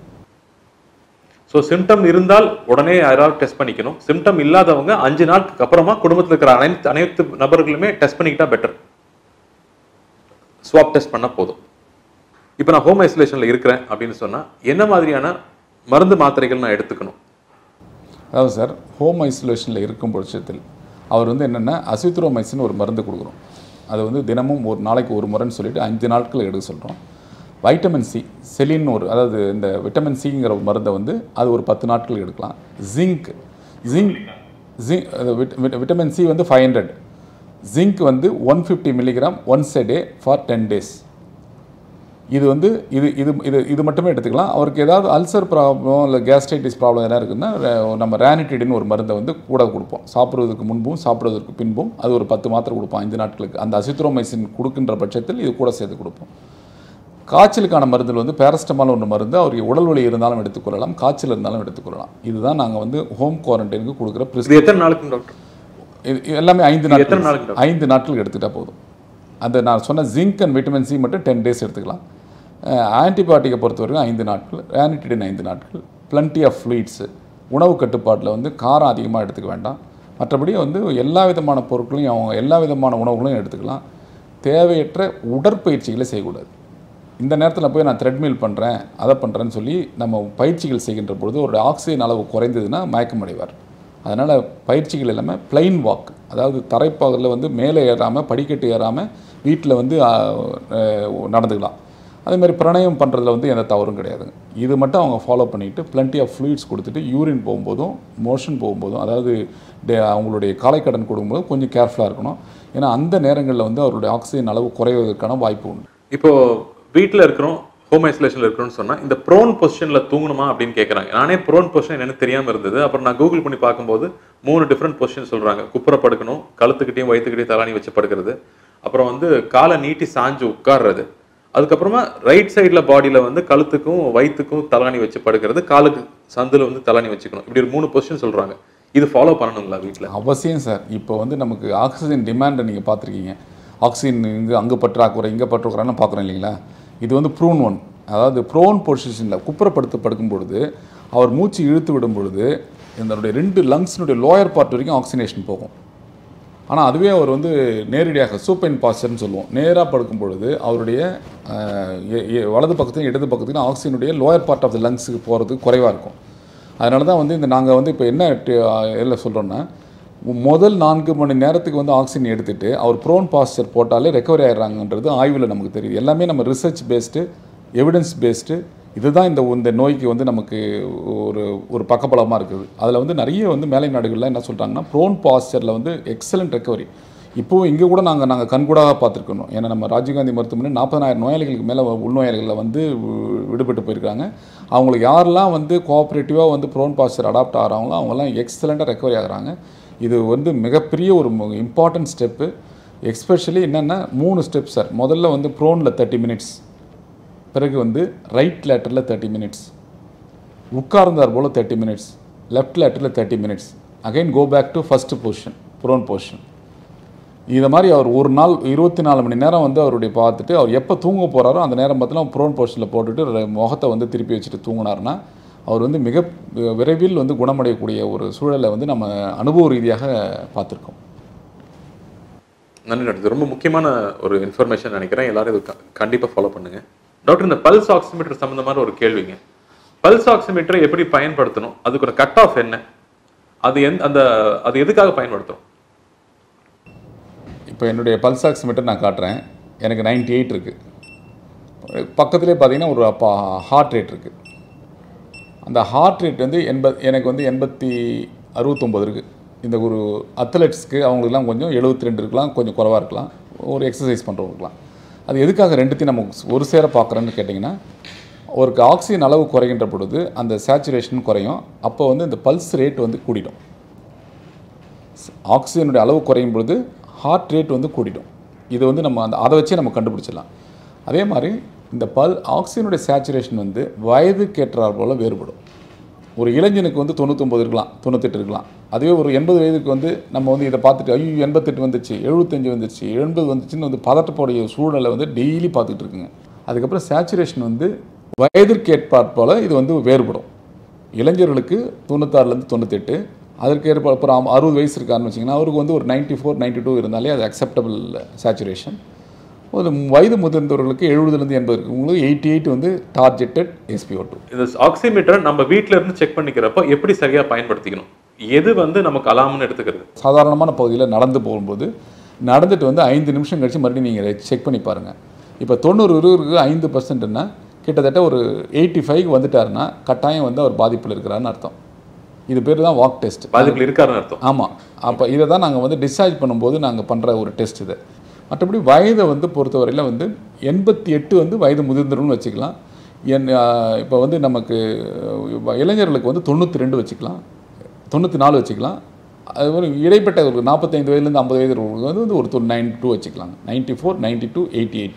ஸோ சிம்டம் இருந்தால் உடனே யாராவது டெஸ்ட் பண்ணிக்கணும். சிம்டம் இல்லாதவங்க 5 நாளுக்கு அப்புறமா குடும்பத்தில் இருக்கிற அனைத்து நபர்களுமே டெஸ்ட் பண்ணிக்கிட்டா பெட்டர். ஸ்வாப் டெஸ்ட் பண்ணால் போதும். இப்போ நான் ஹோம் ஐசோலேஷனில் இருக்கிறேன் அப்படின்னு சொன்னால் என்ன மாதிரியான மருந்து மாத்திரைகள் நான் எடுத்துக்கணும்? அதாவது சார், ஹோம் ஐசோலேஷனில் இருக்கும் பட்சத்தில் அவர் வந்து என்னென்னா அசித்ரோமைசின் ஒரு மருந்து கொடுக்குறோம். அது வந்து தினமும் ஒரு நாளைக்கு ஒரு முறைன்னு சொல்லிட்டு 5 நாட்கள் எடுக்க சொல்கிறோம். வைட்டமின் சி, செலின் அதாவது இந்த விட்டமின் சிங்கிற ஒரு மருந்தை வந்து அது ஒரு 10 நாட்கள் எடுக்கலாம். ஜிங்க் விட்டமின் சி வந்து 500, ஜிங்க் வந்து 150 milligram once a day for 10 days. இது வந்து இது மட்டுமே எடுத்துக்கலாம். அவருக்கு ஏதாவது அல்சர் ப்ராப்ளம் இல்லை கேஸ்ட்ரைட்டிஸ் ப்ராப்ளம் எதாவது இருக்குன்னா நம்ம ரேனிட்டிடின்னு ஒரு மருந்தை வந்து கூட கொடுப்போம். சாப்பிட்றதுக்கு முன்பும் சாப்பிட்றதுக்கு பின்பும் அது ஒரு 10 மாத்திரை கொடுப்போம் 5 நாட்களுக்கு. அந்த அசித்ரோமைசின் கொடுக்கின்ற பட்சத்தில் இது கூட சேர்த்து கொடுப்போம். காய்ச்சலுக்கான மருந்தில் வந்து பேரஸ்டமால் ஒன்று மருந்து அவருக்கு உடல் வலி இருந்தாலும் எடுத்துக்கொள்ளலாம், காய்ச்சல் இருந்தாலும் எடுத்துக்கொள்ளலாம். இதுதான் நாங்கள் வந்து ஹோம் குவாரண்டைனுக்கு கொடுக்குற பிரிஸ்கிரிப்ஷன். எத்தனை நாளுக்கு டாக்டர்? இது எல்லாமே 5 நாட்களுக்கு எடுத்துக்கிட்டால் போதும். அந்த நான் சொன்ன ஜிங்க் அண்ட் விட்டமின் சி மட்டும் 10 days எடுத்துக்கலாம். ஆன்டிபயோட்டிக்கை பொறுத்த வரைக்கும் 5 நாட்கள், ரேனிட்டிடின் 5 நாட்கள், பிளண்டி ஆஃப் ஃப்ளூயிட்ஸு. உணவு கட்டுப்பாட்டில் வந்து காரம் அதிகமாக எடுத்துக்க வேண்டாம், மற்றபடி வந்து எல்லா விதமான பொருட்களையும் அவங்க எல்லா விதமான உணவுகளையும் எடுத்துக்கலாம். தேவையற்ற உடற்பயிற்சிகளை செய்யக்கூடாது. இந்த நேரத்தில் போய் நான் த்ரெட்மில் பண்ணுறேன் அதை பண்ணுறேன்னு சொல்லி நம்ம பயிற்சிகள் செய்கின்ற பொழுது ஒரு ஆக்சிஜன் அளவு குறைந்ததுன்னா மயக்கமடைவார். அதனால் பயிற்சிகள் எல்லாமே பிளைன் வாக், அதாவது தரைப்பாதையில் வந்து மேலே ஏறாமல் படிக்கட்டு ஏறாமல் வீட்டில் வந்து நடந்துக்கலாம். அதேமாதிரி பிரணயம் பண்ணுறதுல வந்து எந்த தவறும் கிடையாதுங்க. இது மட்டும் அவங்க ஃபாலோ பண்ணிவிட்டு பிளண்ட்டி ஆஃப் ஃப்ளூயிட்ஸ் கொடுத்துட்டு யூரின் போகும்போதும் மோஷன் போகும்போதும், அதாவது அவங்களுடைய காலைக்கடன் கொடுக்கும்போது கொஞ்சம் கேர்ஃபுல்லாக இருக்கணும். ஏன்னா அந்த நேரங்களில் வந்து அவருடைய ஆக்சிஜன் அளவு குறைவதற்கான வாய்ப்பு உண்டு. இப்போது வீட்டில் இருக்கிறோம், ஹோம் ஐசோலேஷனில் இருக்கிறோன்னு சொன்னால் இந்த ப்ரோன் பொசிஷனில் தூங்கணுமா அப்படின்னு கேட்குறாங்க. நானே ப்ரோன் பொசிஷன் எனக்கு தெரியாமல் இருந்தது. அப்புறம் நான் கூகுள் பண்ணி பார்க்கும்போது 3 டிஃப்ரெண்ட் பொசிஷன் சொல்கிறாங்க. குப்புற படுக்கணும், கழுத்துக்கிட்டையும் வயிற்றுக்கிட்டையும் தலாணி வச்சு படுக்கிறது, அப்புறம் வந்து காலை நீட்டி சாஞ்சு உட்கார்றது, அதுக்கப்புறமா ரைட் சைடில் பாடியில் வந்து கழுத்துக்கும் வயிற்றுக்கும் தலாணி வச்சு படுக்கிறது, காலுக்கு சந்தில் வந்து தலாணி வச்சுக்கணும். இப்படி ஒரு 3 பொசிஷன் சொல்கிறாங்க. இது ஃபாலோ பண்ணணுங்களா வீட்டில்? அவசியம் சார். இப்போ வந்து நமக்கு ஆக்சிஜன் டிமாண்டை நீங்கள் பார்த்துருக்கீங்க. ஆக்சிஜன் இங்கே அங்கே பற்றாக்குறை இங்கே பற்றாக்குறைன்னு பார்க்குறோம் இல்லைங்களா? இது வந்து ப்ரூன் ஒன். அதாவது ப்ரோன் பொசிஷனில் குப்புறப்படுத்து படுக்கும் பொழுது அவர் மூச்சு இழுத்து விடும் பொழுது இதனுடைய 2 லங்ஸினுடைய லோயர் பார்ட் வரைக்கும் ஆக்சிஜனேஷன் போகும். ஆனால் அதுவே அவர் வந்து நேரடியாக சூப்பைன் பாஸ்டர்னு சொல்லுவோம். நேராக படுக்கும் பொழுது அவருடைய வலது பக்கத்தையும் இடது பக்கத்துலையும் ஆக்சிஜனுடைய லோயர் பார்ட் ஆஃப் த லங்ஸுக்கு போகிறதுக்கு குறைவாக இருக்கும். அதனால தான் வந்து நாங்கள் வந்து இப்போ என்ன எல்லாம் சொல்கிறோன்னா, முதல் 4 மணி நேரத்துக்கு வந்து ஆக்சிஜன் எடுத்துகிட்டு அவர் ப்ரோன் பாஸ்டர் போட்டாலே ரெக்கவரி ஆகிடுறாங்கன்றது ஆய்வில் நமக்கு தெரியுது. எல்லாமே நம்ம ரிசர்ச் பேஸ்டு, எவிடன்ஸ் பேஸ்டு. இதுதான் இந்த நோய்க்கு வந்து நமக்கு ஒரு பக்கபலமாக இருக்குது. அதில் வந்து நிறைய வந்து மேலை நாடுகளில் என்ன சொல்கிறாங்கன்னா, ப்ரோன் பாஸ்டரில் வந்து எக்ஸலண்ட் ரெக்கவரி. இப்போது இங்கே கூட நாங்கள் கண்கூடாக பார்த்துருக்கணும். ஏன்னா நம்ம ராஜீவ்காந்தி மருத்துவமனை 40,000 நோயாளிகளுக்கு மேலே உள்நோயாளிகளில் வந்து விடுபட்டு போயிருக்காங்க. அவங்களுக்கு யாரெல்லாம் வந்து கோஆப்ரேட்டிவாக வந்து ப்ரோன் பாஸ்டர் அடாப்ட் ஆகிறாங்களோ அவங்கெல்லாம் எக்ஸலண்ட்டாக ரெக்கவரி ஆகிறாங்க. இது வந்து மிகப்பெரிய ஒரு இம்பார்ட்டன்ட் ஸ்டெப்பு. எஸ்பெஷலி என்னென்னா 3 ஸ்டெப் சார். முதல்ல வந்து ப்ரோனில் 30 மினிட்ஸ், பிறகு வந்து ரைட் லேட்டரில் 30 மினிட்ஸ், உட்கார்ந்தார் போல் 30 minutes, left lateral 30 minutes, again go back to first position, prone position. இதை மாதிரி அவர் ஒரு நாள் 24 மணி நேரம் வந்து அவருடைய பார்த்துட்டு அவர் எப்போ தூங்க போகிறாரோ அந்த நேரம் பார்த்தீங்கன்னா ப்ரோன் பொசிஷனில் போட்டுட்டு முகத்தை வந்து திருப்பி வச்சுட்டு தூங்கினார்னா அவர் வந்து மிக விரைவில் வந்து குணமடையக்கூடிய ஒரு சூழலை வந்து நம்ம அனுபவ ரீதியாக பார்த்துருக்கோம். நன்றி டாக்டர். ரொம்ப முக்கியமான ஒரு இன்ஃபர்மேஷன் நினைக்கிறேன். எல்லாரும் இது கண்டிப்பாக ஃபாலோ பண்ணுங்க. டாக்டர், இந்த பல்ஸ் ஆக்சிமீட்டர் சம்மந்தமான ஒரு கேள்விங்க. பல்ஸ் ஆக்சிமீட்டரை எப்படி பயன்படுத்தணும்? அதுக்கு ஒரு கட் ஆஃப் என்ன? அது எதுக்காக பயன்படுத்தணும்? இப்போ என்னுடைய பல்ஸ் ஆக்சிமீட்டர் நான் காட்டுறேன். எனக்கு 98 இருக்குது. பக்கத்துலேயே பார்த்தீங்கன்னா ஒரு ஹார்ட் ரேட் இருக்குது. அந்த ஹார்ட் ரேட் வந்து எனக்கு வந்து 69 இருக்குது. இந்த ஒரு அத்லெட்ஸ்க்கு அவங்களுக்குலாம் கொஞ்சம் 72 இருக்கலாம், கொஞ்சம் குறைவாக இருக்கலாம், ஒரு எக்ஸசைஸ் பண்ணுறவங்களுக்குலாம். அது எதுக்காக ரெண்டுத்தையும் நம்ம ஒரு சேர பார்க்குறேன்னு கேட்டிங்கன்னா, ஒரு ஆக்சிஜன் அளவு குறைகின்ற பொழுது அந்த சேச்சுரேஷன் குறையும். அப்போ வந்து இந்த பல்ஸ் ரேட் வந்து கூடிடும். ஆக்சிஜனுடைய அளவு குறையும் பொழுது ஹார்ட் ரேட் வந்து கூடிடும். இது வந்து நம்ம அதை வச்சே நம்ம கண்டுபிடிச்சிடலாம். அதே மாதிரி இந்த ஆக்சிஜனுடைய சேச்சுரேஷன் வந்து வயதுக்கு ஏற்றார் போல் வேறுபடும். ஒரு இளைஞனுக்கு வந்து 99 இருக்கலாம், 98 இருக்கலாம். அதுவே ஒரு 80 வயதுக்கு வந்து நம்ம வந்து இதை பார்த்துட்டு ஐயோ 88 வந்துச்சு, 75 வந்துச்சு, 80 வந்துச்சுன்னு வந்து பதட்டப்போடைய சூழ்நிலை வந்து டெய்லி பார்த்துட்டு இருக்குங்க. அதுக்கப்புறம் சேச்சுரேஷன் வந்து வயதிற்கு ஏற்பாற் போல் இது வந்து வேறுபடும். இளைஞர்களுக்கு 96லேருந்து 98, அதற்கு அப்புறம் 60 வயசு இருக்காருன்னு வச்சிங்கன்னா அவருக்கு வந்து ஒரு 94, 92 இருந்தாலே அது அக்செப்டபிள் சேச்சுரேஷன். ஒரு வயது முதிர்ந்தவர்களுக்கு 70லேருந்து 80 இருக்குது. உங்களுக்கு 88 வந்து டார்கெட்டட் SpO2. இந்த ஆக்சிமீட்டரை நம்ம வீட்டில் இருந்து செக் பண்ணிக்கிறப்போ எப்படி சரியாக பயன்படுத்திக்கணும்? எது வந்து நமக்கு அலாம்னு எடுத்துக்கிறது? சாதாரணமான பகுதியில் நடந்து போகும்போது நடந்துட்டு வந்து 5 நிமிஷம் கழிச்சு மறுபடியும் நீங்கள் செக் பண்ணி பாருங்கள். இப்போ 90-20க்கு 5%ன்னா கிட்டத்தட்ட ஒரு 85க்கு வந்துட்டாருன்னா கட்டாயம் வந்து அவர் பாதிப்பில் இருக்கிறாருன்னு அர்த்தம். இது பேர் தான் வாக் டெஸ்ட். பாதிப்பில் இருக்காருன்னு அர்த்தம். ஆமாம். அப்போ இதை தான் நாங்கள் வந்து டிஸ்சார்ஜ் பண்ணும்போது நாங்கள் பண்ணுற ஒரு டெஸ்ட் இது. மற்றபடி வயதை வந்து பொறுத்தவரையில் வந்து 88 வந்து வயது முதிர்ந்தவர்கள்னு வச்சுக்கலாம். இப்போ வந்து நமக்கு இளைஞர்களுக்கு வந்து 92 வச்சுக்கலாம், 94 வச்சுக்கலாம். அது ஒரு இடைப்பட்ட ஒரு 45 வயதுலேருந்து 50 வயது வந்து ஒரு 92 வச்சுக்கலாங்க. 94, 92, 88.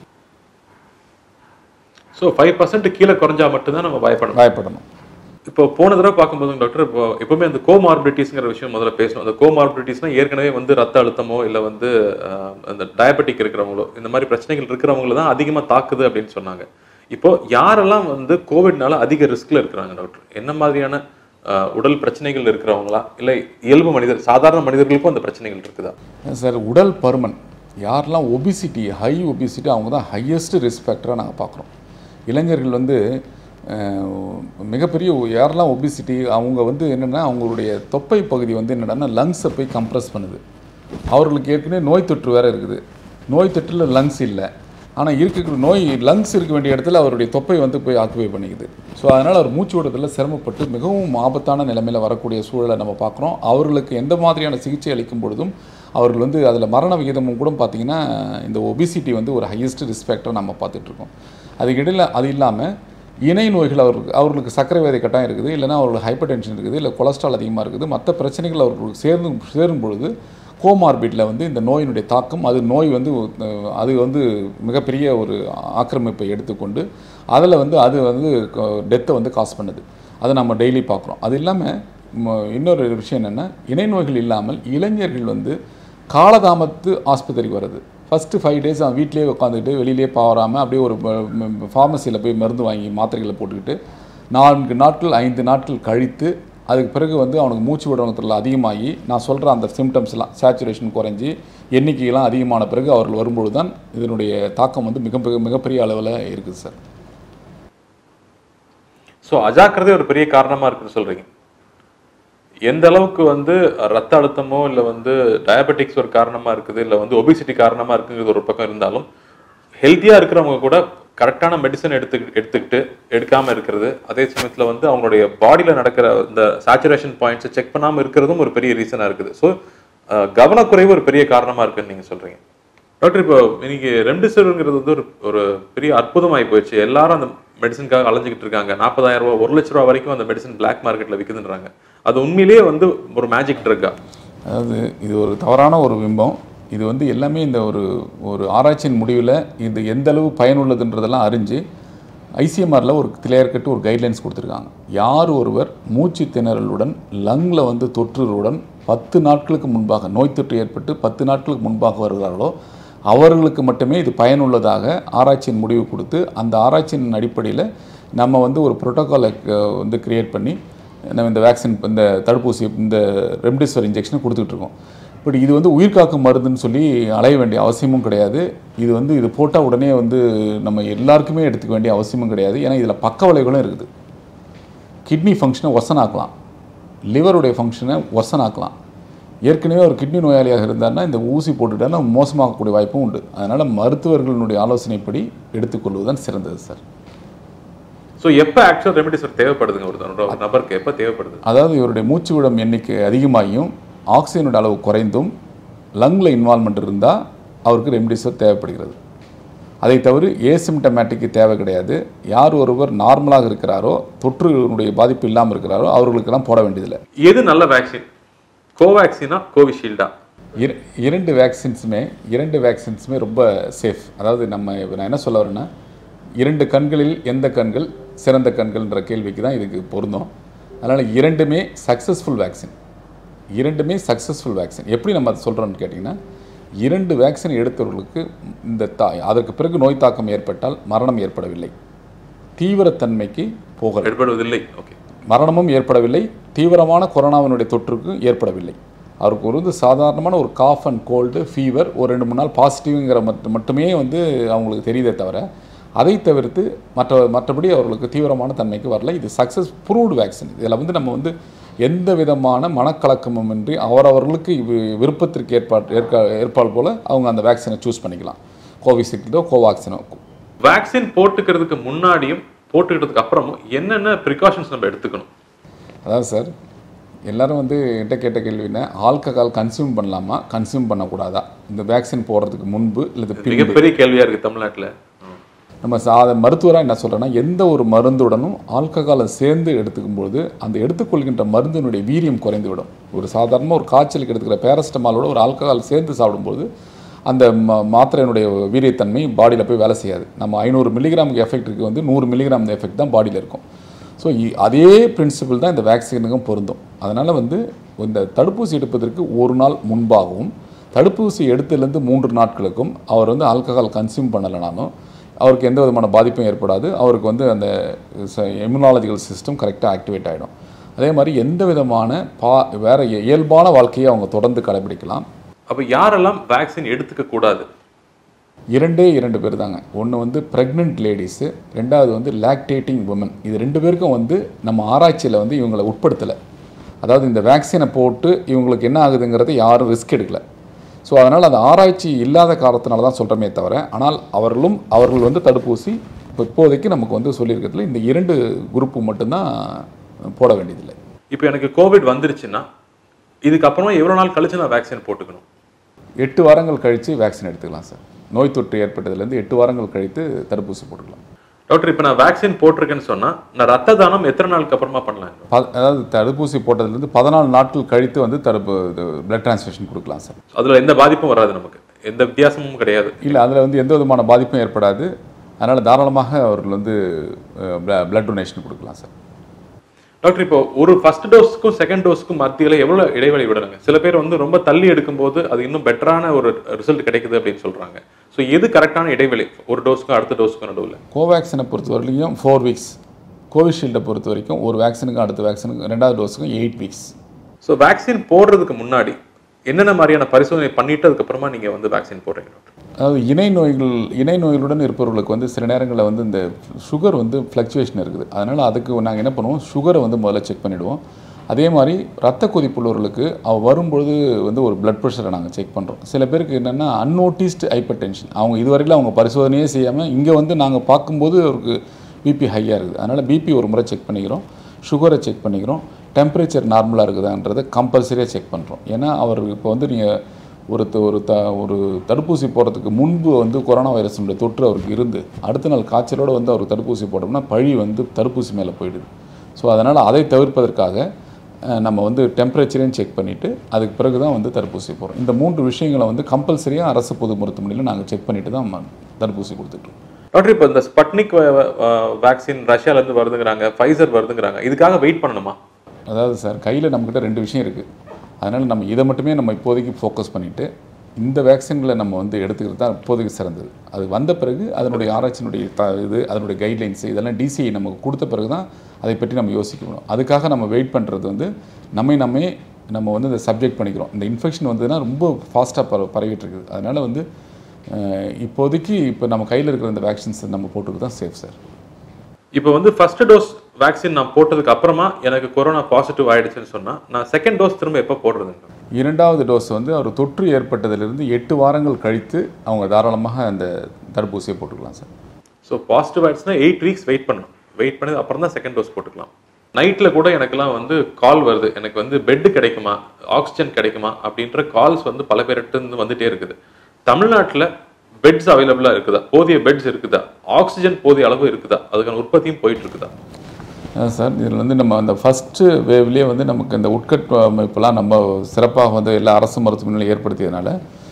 ஸோ 5% கீழே குறைஞ்சா மட்டும்தான் நம்ம பயப்படணும். இப்போ போன தடவை பார்க்கும்போது டாக்டர், இப்போ எப்பவுமே அந்த கோமார்பிலிட்டிஸ்ங்கிற விஷயம் முதல்ல பேசணும். அந்த கோமார்பிலிட்டிஸ்னால் ஏற்கனவே வந்து ரத்த அழுத்தமோ இல்லை வந்து அந்த டயபெட்டிக் இருக்கிறவங்களோ இந்த மாதிரி பிரச்சனைகள் இருக்கிறவங்கள தான் அதிகமாக தாக்குது அப்படின்னு சொன்னாங்க. இப்போ யாரெல்லாம் வந்து கோவிட்னால அதிக ரிஸ்கில் இருக்கிறாங்க டாக்டர்? என்ன மாதிரியான உடல் பிரச்சனைகள் இருக்கிறவங்களா இல்லை இயல்பு மனிதர் சாதாரண மனிதர்களுக்கும் அந்த பிரச்சனைகள் இருக்குதா? சார், உடல் பருமன் யாரெல்லாம் ஒபிசிட்டி ஹை ஒபிசிட்டி அவங்க தான் ஹையஸ்ட் ரிஸ்க் ஃபேக்டராக நாங்கள் பார்க்குறோம். இளைஞர்கள் வந்து மிகப்பெரிய யாரெல்லாம் ஒபிசிட்டி அவங்க வந்து என்னென்னா அவங்களுடைய தொப்பை பகுதி வந்து என்னென்னா லங்ஸை போய் கம்ப்ரெஸ் பண்ணுது. அவர்களுக்கு ஏற்கனவே நோய் தொற்று வேறு இருக்குது. நோய் தொற்றில் லங்ஸ் இல்லை, ஆனால் இருக்கிற நோய் லங்ஸ் இருக்க வேண்டிய இடத்துல அவருடைய தொப்பை வந்து போய் ஆக்குபை பண்ணிக்குது. ஸோ அதனால் அவர் மூச்சு விடுறதில் சிரமப்பட்டு மிகவும் ஆபத்தான நிலைமையில் வரக்கூடிய சூழலை நம்ம பார்க்குறோம். அவர்களுக்கு எந்த மாதிரியான சிகிச்சை அளிக்கும் பொழுதும் அவர்கள் வந்து அதில் மரண விகிதமும் கூட பார்த்திங்கன்னா இந்த ஒபிசிட்டி வந்து ஒரு ஹையஸ்ட் ரிஸ்க் ஃபேக்டரை நம்ம பார்த்துட்ருக்கோம். அதுக்கு இடையில் அது இல்லாமல் இணை நோய்கள் அவர்களுக்கு சர்க்கரை வியாதி கட்டாயம் இருக்குது, இல்லைனா அவர்களுக்கு ஹைப்பர் டென்ஷன் இருக்குது, இல்லை கொலஸ்ட்ரால் அதிகமாக இருக்குது, மற்ற பிரச்சனைகள் அவர்களுக்கு சேரும் பொழுது கோமார்பிட்டில் வந்து இந்த நோயினுடைய தாக்கம் அது வந்து மிகப்பெரிய ஒரு ஆக்கிரமிப்பை எடுத்துக்கொண்டு அதில் வந்து அது வந்து டெத்தை வந்து காஸ் பண்ணுது. அதை நம்ம டெய்லி பார்க்குறோம். அது இல்லாமல் இன்னொரு விஷயம் என்னென்னா இணை நோய்கள் இல்லாமல் இளைஞர்கள் வந்து காலதாமத்து ஆஸ்பத்திரிக்கு வருது. ஃபஸ்ட்டு 5 days அவன் வீட்டிலே உட்காந்துக்கிட்டு வெளியிலே பாராமல் அப்படியே ஒரு ஃபார்மசியில் போய் மருந்து வாங்கி மாத்திரைகளை போட்டுக்கிட்டு 4 நாட்கள் 5 நாட்கள் கழித்து அதுக்கு பிறகு வந்து அவனுக்கு மூச்சு விடத்தில் அதிகமாகி நான் சொல்கிற அந்த சிம்டம்ஸ்லாம் சேச்சுரேஷன் குறைஞ்சி எண்ணிக்கையெல்லாம் அதிகமான பிறகு அவர்கள் வரும்பொழுது தான் இதனுடைய தாக்கம் வந்து மிகப்பெரிய அளவில் இருக்குது சார். ஸோ அஜாக்கிரதை ஒரு பெரிய காரணமாக இருக்குன்னு சொல்கிறீங்க. எந்த அளவுக்கு வந்து ரத்த அழுத்தமோ இல்லை வந்து டயபெட்டிக்ஸ் ஒரு காரணமாக இருக்குது, இல்லை வந்து ஒபிசிட்டி காரணமாக இருக்குங்கிறது ஒரு பக்கம் இருந்தாலும் ஹெல்த்தியாக இருக்கிறவங்க கூட கரெக்டான மெடிசன் எடுத்துக்கிட்டு எடுக்காமல் இருக்கிறது, அதே சமயத்தில் வந்து அவங்களுடைய பாடியில் நடக்கிற இந்த சேச்சுரேஷன் பாயிண்ட்ஸை செக் பண்ணாமல் இருக்கிறதும் ஒரு பெரிய ரீசனாக இருக்குது. ஸோ கவனக்குறைவு ஒரு பெரிய காரணமாக இருக்குன்னு நீங்கள் சொல்கிறீங்க. டாக்டர், இப்போ இன்னைக்கு ரெம்டெசிவிர்ங்கிறது வந்து ஒரு பெரிய அற்புதமாகி போயிடுச்சு. எல்லாரும் அந்த மெடிசனுக்காக அலைஞ்சிக்கிட்டு இருக்காங்க. 40,000 ரூபா 1 லட்ச ரூபா வரைக்கும் அந்த மெடிசன் பிளாக் மார்க்கெட்டில் விற்குதுன்றாங்க. அது உண்மையிலேயே வந்து ஒரு மேஜிக் ட்ரக்கா? அதாவது இது ஒரு தவறான ஒரு பிம்பம். இது வந்து எல்லாமே இந்த ஒரு ஆராய்ச்சியின் முடிவில் இது எந்த அளவு பயனுள்ளதுன்றதெல்லாம் அறிஞ்சு ஐசிஎம்ஆரில் ஒரு கிளியர் கட்டு ஒரு கைட்லைன்ஸ் கொடுத்துருக்காங்க. யார் ஒருவர் மூச்சு திணறலுடன் லங்கில் வந்து தொற்றுடன் 10 நாட்களுக்கு முன்பாக நோய் தொற்று ஏற்பட்டு 10 நாட்களுக்கு முன்பாக வருகிறார்களோ அவர்களுக்கு மட்டுமே இது பயனுள்ளதாக ஆராய்ச்சியின் முடிவு கொடுத்து அந்த ஆராய்ச்சியின் அடிப்படையில் நம்ம வந்து ஒரு புரோட்டோகாலை வந்து கிரியேட் பண்ணி நம்ம இந்த வேக்சின் இந்த தடுப்பூசி இந்த ரெம்டெசிவிர் இன்ஜெக்ஷனை கொடுத்துட்ருக்கோம். பட் இது வந்து உயிர்காக்கும் மருந்துன்னு சொல்லி அலைய வேண்டிய அவசியமும் கிடையாது. இது போட்டால் உடனே வந்து நம்ம எல்லாருக்குமே எடுத்துக்க வேண்டிய அவசியமும் கிடையாது. ஏன்னா இதில் பக்க விளைவுகளும் இருக்குது. கிட்னி ஃபங்க்ஷனை ஒசனாக்கலாம், லிவருடைய ஃபங்க்ஷனை ஒசனாக்கலாம். ஏற்கனவே ஒரு கிட்னி நோயாளியாக இருந்தார்னா இந்த ஊசி போட்டுட்டாருன்னா மோசமாகக்கூடிய வாய்ப்பும் உண்டு. அதனால் மருத்துவர்களுடைய ஆலோசனைப்படி எடுத்துக்கொள்வதுதான் சிறந்தது சார். ஸோ எப்போ ஆக்சுவல் ரெம்டெசிவிர் தேவைப்படுதுங்க ஒரு நபருக்கு எப்போ தேவைப்படுது? அதாவது இவருடைய மூச்சு விடும் எண்ணிக்கை அதிகமாகியும் ஆக்சிஜனோட அளவு குறைந்தும் லங்கில் இன்வால்மெண்ட் இருந்தால் அவருக்கு ரெம்டெசிவிர் தேவைப்படுகிறது. அதை தவிர ஏசிம்டமேட்டிக்கு தேவை கிடையாது. யார் ஒருவர் நார்மலாக இருக்கிறாரோ தொற்றுடைய பாதிப்பு இல்லாமல் இருக்கிறாரோ அவர்களுக்கெல்லாம் போட வேண்டியதில்லை. எது நல்ல வேக்சின், கோவேக்சினா கோவிஷீல்டா? இரண்டு வேக்சின்ஸுமே ரொம்ப சேஃப். அதாவது நான் என்ன சொல்ல வரேன்னா 2 கண்களில் எந்த கண்கள் சிறந்த கண்கள்ன்ற கேள்விக்கு தான் இதுக்கு பொருந்தும். அதனால் இரண்டுமே சக்ஸஸ்ஃபுல் வேக்சின். எப்படி நம்ம அதை சொல்கிறோன்னு கேட்டிங்கன்னா 2 வேக்சின் எடுத்தவர்களுக்கு அதற்கு பிறகு நோய் தாக்கம் ஏற்பட்டால் மரணம் ஏற்படவில்லை, தீவிரத்தன்மைக்கு ஏற்படுவதில்லை, ஓகே, மரணமும் ஏற்படவில்லை, தீவிரமான கொரோனாவினுடைய தொற்றுக்கு ஏற்படவில்லை. அவருக்கு ஒரு சாதாரணமான ஒரு காஃப் அண்ட் கோல்டு ஃபீவர் ஒரு 2-3 நாள் பாசிட்டிவ்ங்கிற மட்டுமே வந்து அவங்களுக்கு தெரியுதே தவிர அதை தவிர்த்து மற்றபடி அவர்களுக்கு தீவிரமான தன்மைக்கு வரல. இது சக்ஸஸ் ப்ரூவ்டு வேக்சின். இதில் வந்து நம்ம வந்து எந்த விதமான மனக்கலக்கமும் இன்றி அவரவர்களுக்கு விருப்பத்திற்கு ஏற்பால் போல் அவங்க அந்த வேக்சினை சூஸ் பண்ணிக்கலாம். கோவிஷீல்டோ கோவாக்சினோ. வேக்சின் போட்டுக்கிறதுக்கு முன்னாடியும் போட்டுக்கிறதுக்கு அப்புறமும் என்னென்ன ப்ரிகாஷன்ஸ் நம்ம எடுத்துக்கணும்? அதாவது சார், எல்லோரும் வந்து என்கிட்ட கேட்ட கேள்வினா ஆல்கஹால் கன்சியூம் பண்ணலாமா கன்சியூம் பண்ணக்கூடாதா இந்த வேக்சின் போடுறதுக்கு முன்பு இல்லை மிகப்பெரிய கேள்வியாக இருக்குது தமிழ்நாட்டில். நம்ம மருத்துவராக என்ன சொல்கிறேன்னா எந்த ஒரு மருந்துடனும் ஆல்கஹாலை சேர்ந்து எடுத்துக்கும்போது அந்த எடுத்துக்கொள்கின்ற மருந்தினுடைய வீரியம் குறைந்துவிடும். ஒரு சாதாரணமாக ஒரு காய்ச்சலுக்கு எடுத்துக்கிற பேரஸ்டமாலோட ஒரு ஆல்கஹால் சேர்ந்து சாப்பிடும்போது அந்த மாத்திரையினுடைய வீரியத்தன்மை பாடியில் போய் வேலை செய்யாது. நம்ம 500 மில்லிகிராமுக்கு எஃபெக்ட் இருக்குது, வந்து 100 மில்லிகிராம் எஃபெக்ட் தான் பாடியில் இருக்கும். ஸோ அதே பிரின்சிபிள் தான் இந்த வேக்சினுக்கும் பொருந்தும். அதனால் வந்து இந்த தடுப்பூசி எடுப்பதற்கு 1 நாள் முன்பாகவும் தடுப்பூசி எடுத்ததுலேருந்து 3 நாட்களுக்கும் அவர் வந்து ஆல்கஹால் கன்சியூம் பண்ணலைனாலும் அவருக்கு எந்த விதமான பாதிப்பும் ஏற்படாது. அவருக்கு வந்து அந்த இம்யூனாலஜிக்கல் சிஸ்டம் கரெக்டாக ஆக்டிவேட் ஆகிடும். அதே மாதிரி எந்த விதமான வேறு இயல்பான வாழ்க்கையை அவங்க தொடர்ந்து கடைபிடிக்கலாம். அப்போ யாரெல்லாம் வேக்சின் எடுத்துக்க கூடாது? 2 பேர் தாங்க. ஒன்று வந்து ப்ரெக்னென்ட் லேடிஸு, 2வது வந்து லாக்டேட்டிங் உமன். இது 2 பேருக்கும் வந்து நம்ம ஆராய்ச்சியில் வந்து இவங்களை உட்படுத்தலை. அதாவது இந்த வேக்சினை போட்டு இவங்களுக்கு என்ன ஆகுதுங்கிறத யாரும் ரிஸ்க் எடுக்கலை. ஸோ அதனால் அந்த ஆராய்ச்சி இல்லாத காரணத்தினால தான் சொல்கிறோமே தவிர, ஆனால் அவர்கள் வந்து தடுப்பூசி இப்போதைக்கு நமக்கு வந்து சொல்லியிருக்கிறதுல இந்த 2 குரூப்பு மட்டும்தான் போட வேண்டியதில்லை. இப்போ எனக்கு கோவிட் வந்துருச்சுன்னா இதுக்கப்புறமா எவ்வளோ நாள் கழிச்சு நான் வேக்சின் போட்டுக்கணும்? 8 வாரங்கள் கழித்து வேக்சின் எடுத்துக்கலாம் சார். நோய் தொற்று ஏற்பட்டதுலேருந்து 8 வாரங்கள் கழித்து தடுப்பூசி போட்டுக்கலாம். டாக்டர், இப்போ நான் வேக்சின் போட்டிருக்கேன்னு சொன்னால் நான் ரத்த தானம் எத்தனை நாளுக்கு அப்புறமா பண்ணலாம்? அதாவது தடுப்பூசி போட்டதுலேருந்து 14 நாட்கள் கழித்து வந்து பிளட் டிரான்ஸ்ஃபியூஷன் கொடுக்கலாம் சார். அதில் எந்த பாதிப்பும் வராது, நமக்கு எந்த வித்தியாசமும் கிடையாது? இல்லை, அதில் வந்து எந்த விதமான பாதிப்பும் ஏற்படாது. அதனால் தாராளமாக அவர்கள் வந்து பிளட் டொனேஷன் கொடுக்கலாம் சார். டாக்டர், இப்போ ஒரு ஃபர்ஸ்ட் டோஸுக்கும் செகண்ட் டோஸுக்கும் மத்தியில் எவ்வளோ இடைவெளி விடுறாங்க? சில பேர் வந்து ரொம்ப தள்ளி எடுக்கும்போது அது இன்னும் பெட்டரான ஒரு ரிசல்ட் கிடைக்குது அப்படின்னு சொல்கிறாங்க. ஸோ எது கரெக்டான இடைவெளி ஒரு டோஸுக்கும் அடுத்த டோஸுக்கும் நடுவில்? கோவேக்சினை பொறுத்த வரைக்கும் 4 வீக்ஸ், கோவிஷீல்டை பொறுத்த வரைக்கும் ஒரு வேக்சினுக்கும் அடுத்த வேக்சினுக்கும் 2வது டோஸுக்கும் 8 வீக்ஸ். ஸோ வேக்சின் போடுறதுக்கு முன்னாடி என்னென்ன மாதிரியான பரிசோதனை பண்ணிட்டு அதுக்கப்புறமா நீங்கள் வந்து வேக்சின் போடுறீங்க டாக்டர்? அதாவது இணை நோய்களுடன் இருப்பவர்களுக்கு வந்து சில நேரங்களில் வந்து இந்த சுகர் வந்து ஃப்ளக்சுவேஷன் இருக்குது. அதனால் அதுக்கு நாங்கள் என்ன பண்ணுவோம், சுகரை வந்து முதல்ல செக் பண்ணிவிடுவோம். அதே மாதிரி ரத்த கொதிப்புள்ளவர்களுக்கு வரும்பொழுது வந்து ஒரு பிளட் ப்ரெஷரை நாங்கள் செக் பண்ணுறோம். சில பேருக்கு என்னென்னா அன்நோட்டிஸ்டு ஹைப்பர் டென்ஷன், அவங்க இதுவரையில் அவங்க பரிசோதனையே செய்யாமல் இங்கே வந்து நாங்கள் பார்க்கும்போது அவருக்கு பிபி ஹையாக இருக்குது. அதனால் பிபி ஒரு முறை செக் பண்ணிக்கிறோம், சுகரை செக் பண்ணிக்கிறோம், டெம்பரேச்சர் நார்மலாக இருக்குதான்றதை கம்பல்சரியாக செக் பண்ணுறோம். ஏன்னா அவருக்கு இப்போ வந்து நீங்கள் ஒரு தடுப்பூசி போடுறதுக்கு முன்பு வந்து கொரோனா வைரஸுடைய தொற்று அவருக்கு இருந்து அடுத்த நாள் காய்ச்சலோடு வந்து அவருக்கு தடுப்பூசி போட்டோம்னா பழி வந்து தடுப்பூசி மேலே போயிடுது. ஸோ அதனால் அதை தவிர்ப்பதற்காக நம்ம வந்து டெம்பரேச்சரையும் செக் பண்ணிவிட்டு அதுக்கு பிறகு தான் வந்து தடுப்பூசி போடுறோம். இந்த 3 விஷயங்களை வந்து கம்பல்சரியாக அரசு பொது மருத்துவமனையில் நாங்கள் செக் பண்ணிவிட்டு தான் தடுப்பூசி கொடுத்துட்ருக்கோம். டாக்டர், இப்போ இந்த ஸ்பட்னிக் வேக்சின் ரஷ்யாவிலேருந்து வருதுங்கிறாங்க, ஃபைசர் வருதுங்கிறாங்க, இதுக்காக வெயிட் பண்ணணுமா? அதாவது சார், கையில் நம்மக்கிட்ட 2 விஷயம் இருக்குது. அதனால் நம்ம இதை மட்டுமே நம்ம இப்போதைக்கு ஃபோக்கஸ் பண்ணிவிட்டு இந்த வேக்சின்களை நம்ம வந்து எடுத்துக்கிறது தான் இப்போதைக்கு சிறந்தது. அது வந்த பிறகு அதனுடைய ஆராய்ச்சியினுடைய அதனுடைய கைட்லைன்ஸு இதெல்லாம் டிசிஐ நமக்கு கொடுத்த பிறகு தான் அதை பற்றி நம்ம யோசிக்கணும். அதுக்காக நம்ம வெயிட் பண்ணுறது வந்து நம்ம வந்து இந்த சப்ஜெக்ட் பண்ணிக்கிறோம். இந்த இன்ஃபெக்ஷன் வந்ததுன்னா ரொம்ப ஃபாஸ்ட்டாக பரவிட்டு இருக்குது. அதனால் வந்து இப்போதைக்கு நம்ம கையில் இருக்கிற இந்த வேக்சின்ஸ் நம்ம போட்டுக்கு தான் சேஃப் சார். இப்போ வந்து ஃபர்ஸ்ட் டோஸ் வேக்சின் நான் போட்டதுக்கு அப்புறமா எனக்கு கொரோனா பாசிட்டிவ் ஆயிடுச்சுன்னு சொன்னால் நான் செகண்ட் டோஸ் திரும்ப எப்போ போடுறதுங்க? 2வது டோஸ் வந்து அவர் தொற்று ஏற்பட்டதிலிருந்து 8 வாரங்கள் கழித்து அவங்க தாராளமாக அந்த தடுப்பூசியை போட்டுக்கலாம் சார். ஸோ பாசிட்டிவ் ஆயிடுச்சுன்னா 8 வீக்ஸ் வெயிட் பண்ணணும். வெயிட் பண்ணி அப்புறம் தான் செகண்ட் டோஸ் போட்டுக்கலாம். நைட்டில் கூட எனக்குலாம் வந்து கால் வருது, எனக்கு வந்து பெட்டு கிடைக்குமா, ஆக்சிஜன் கிடைக்குமா அப்படின்ற கால்ஸ் வந்து பல பேர்கிட்ட வந்துட்டே இருக்குது. தமிழ்நாட்டில் பெட்ஸ் அவைலபிளாக இருக்குதா? போதிய பெட்ஸ் இருக்குதா? ஆக்சிஜன் போதிய அளவு இருக்குதா? அதுக்கான உற்பத்தியும் போயிட்டு இருக்குதா? சார், இதில் வந்து நம்ம அந்த ஃபஸ்ட்டு வேவ்லேயே வந்து நமக்கு இந்த உட்கட்டமைப்பெல்லாம் நம்ம சிறப்பாக வந்து எல்லா அரசு மருத்துவமனையிலும் ஏற்படுத்தியதுனால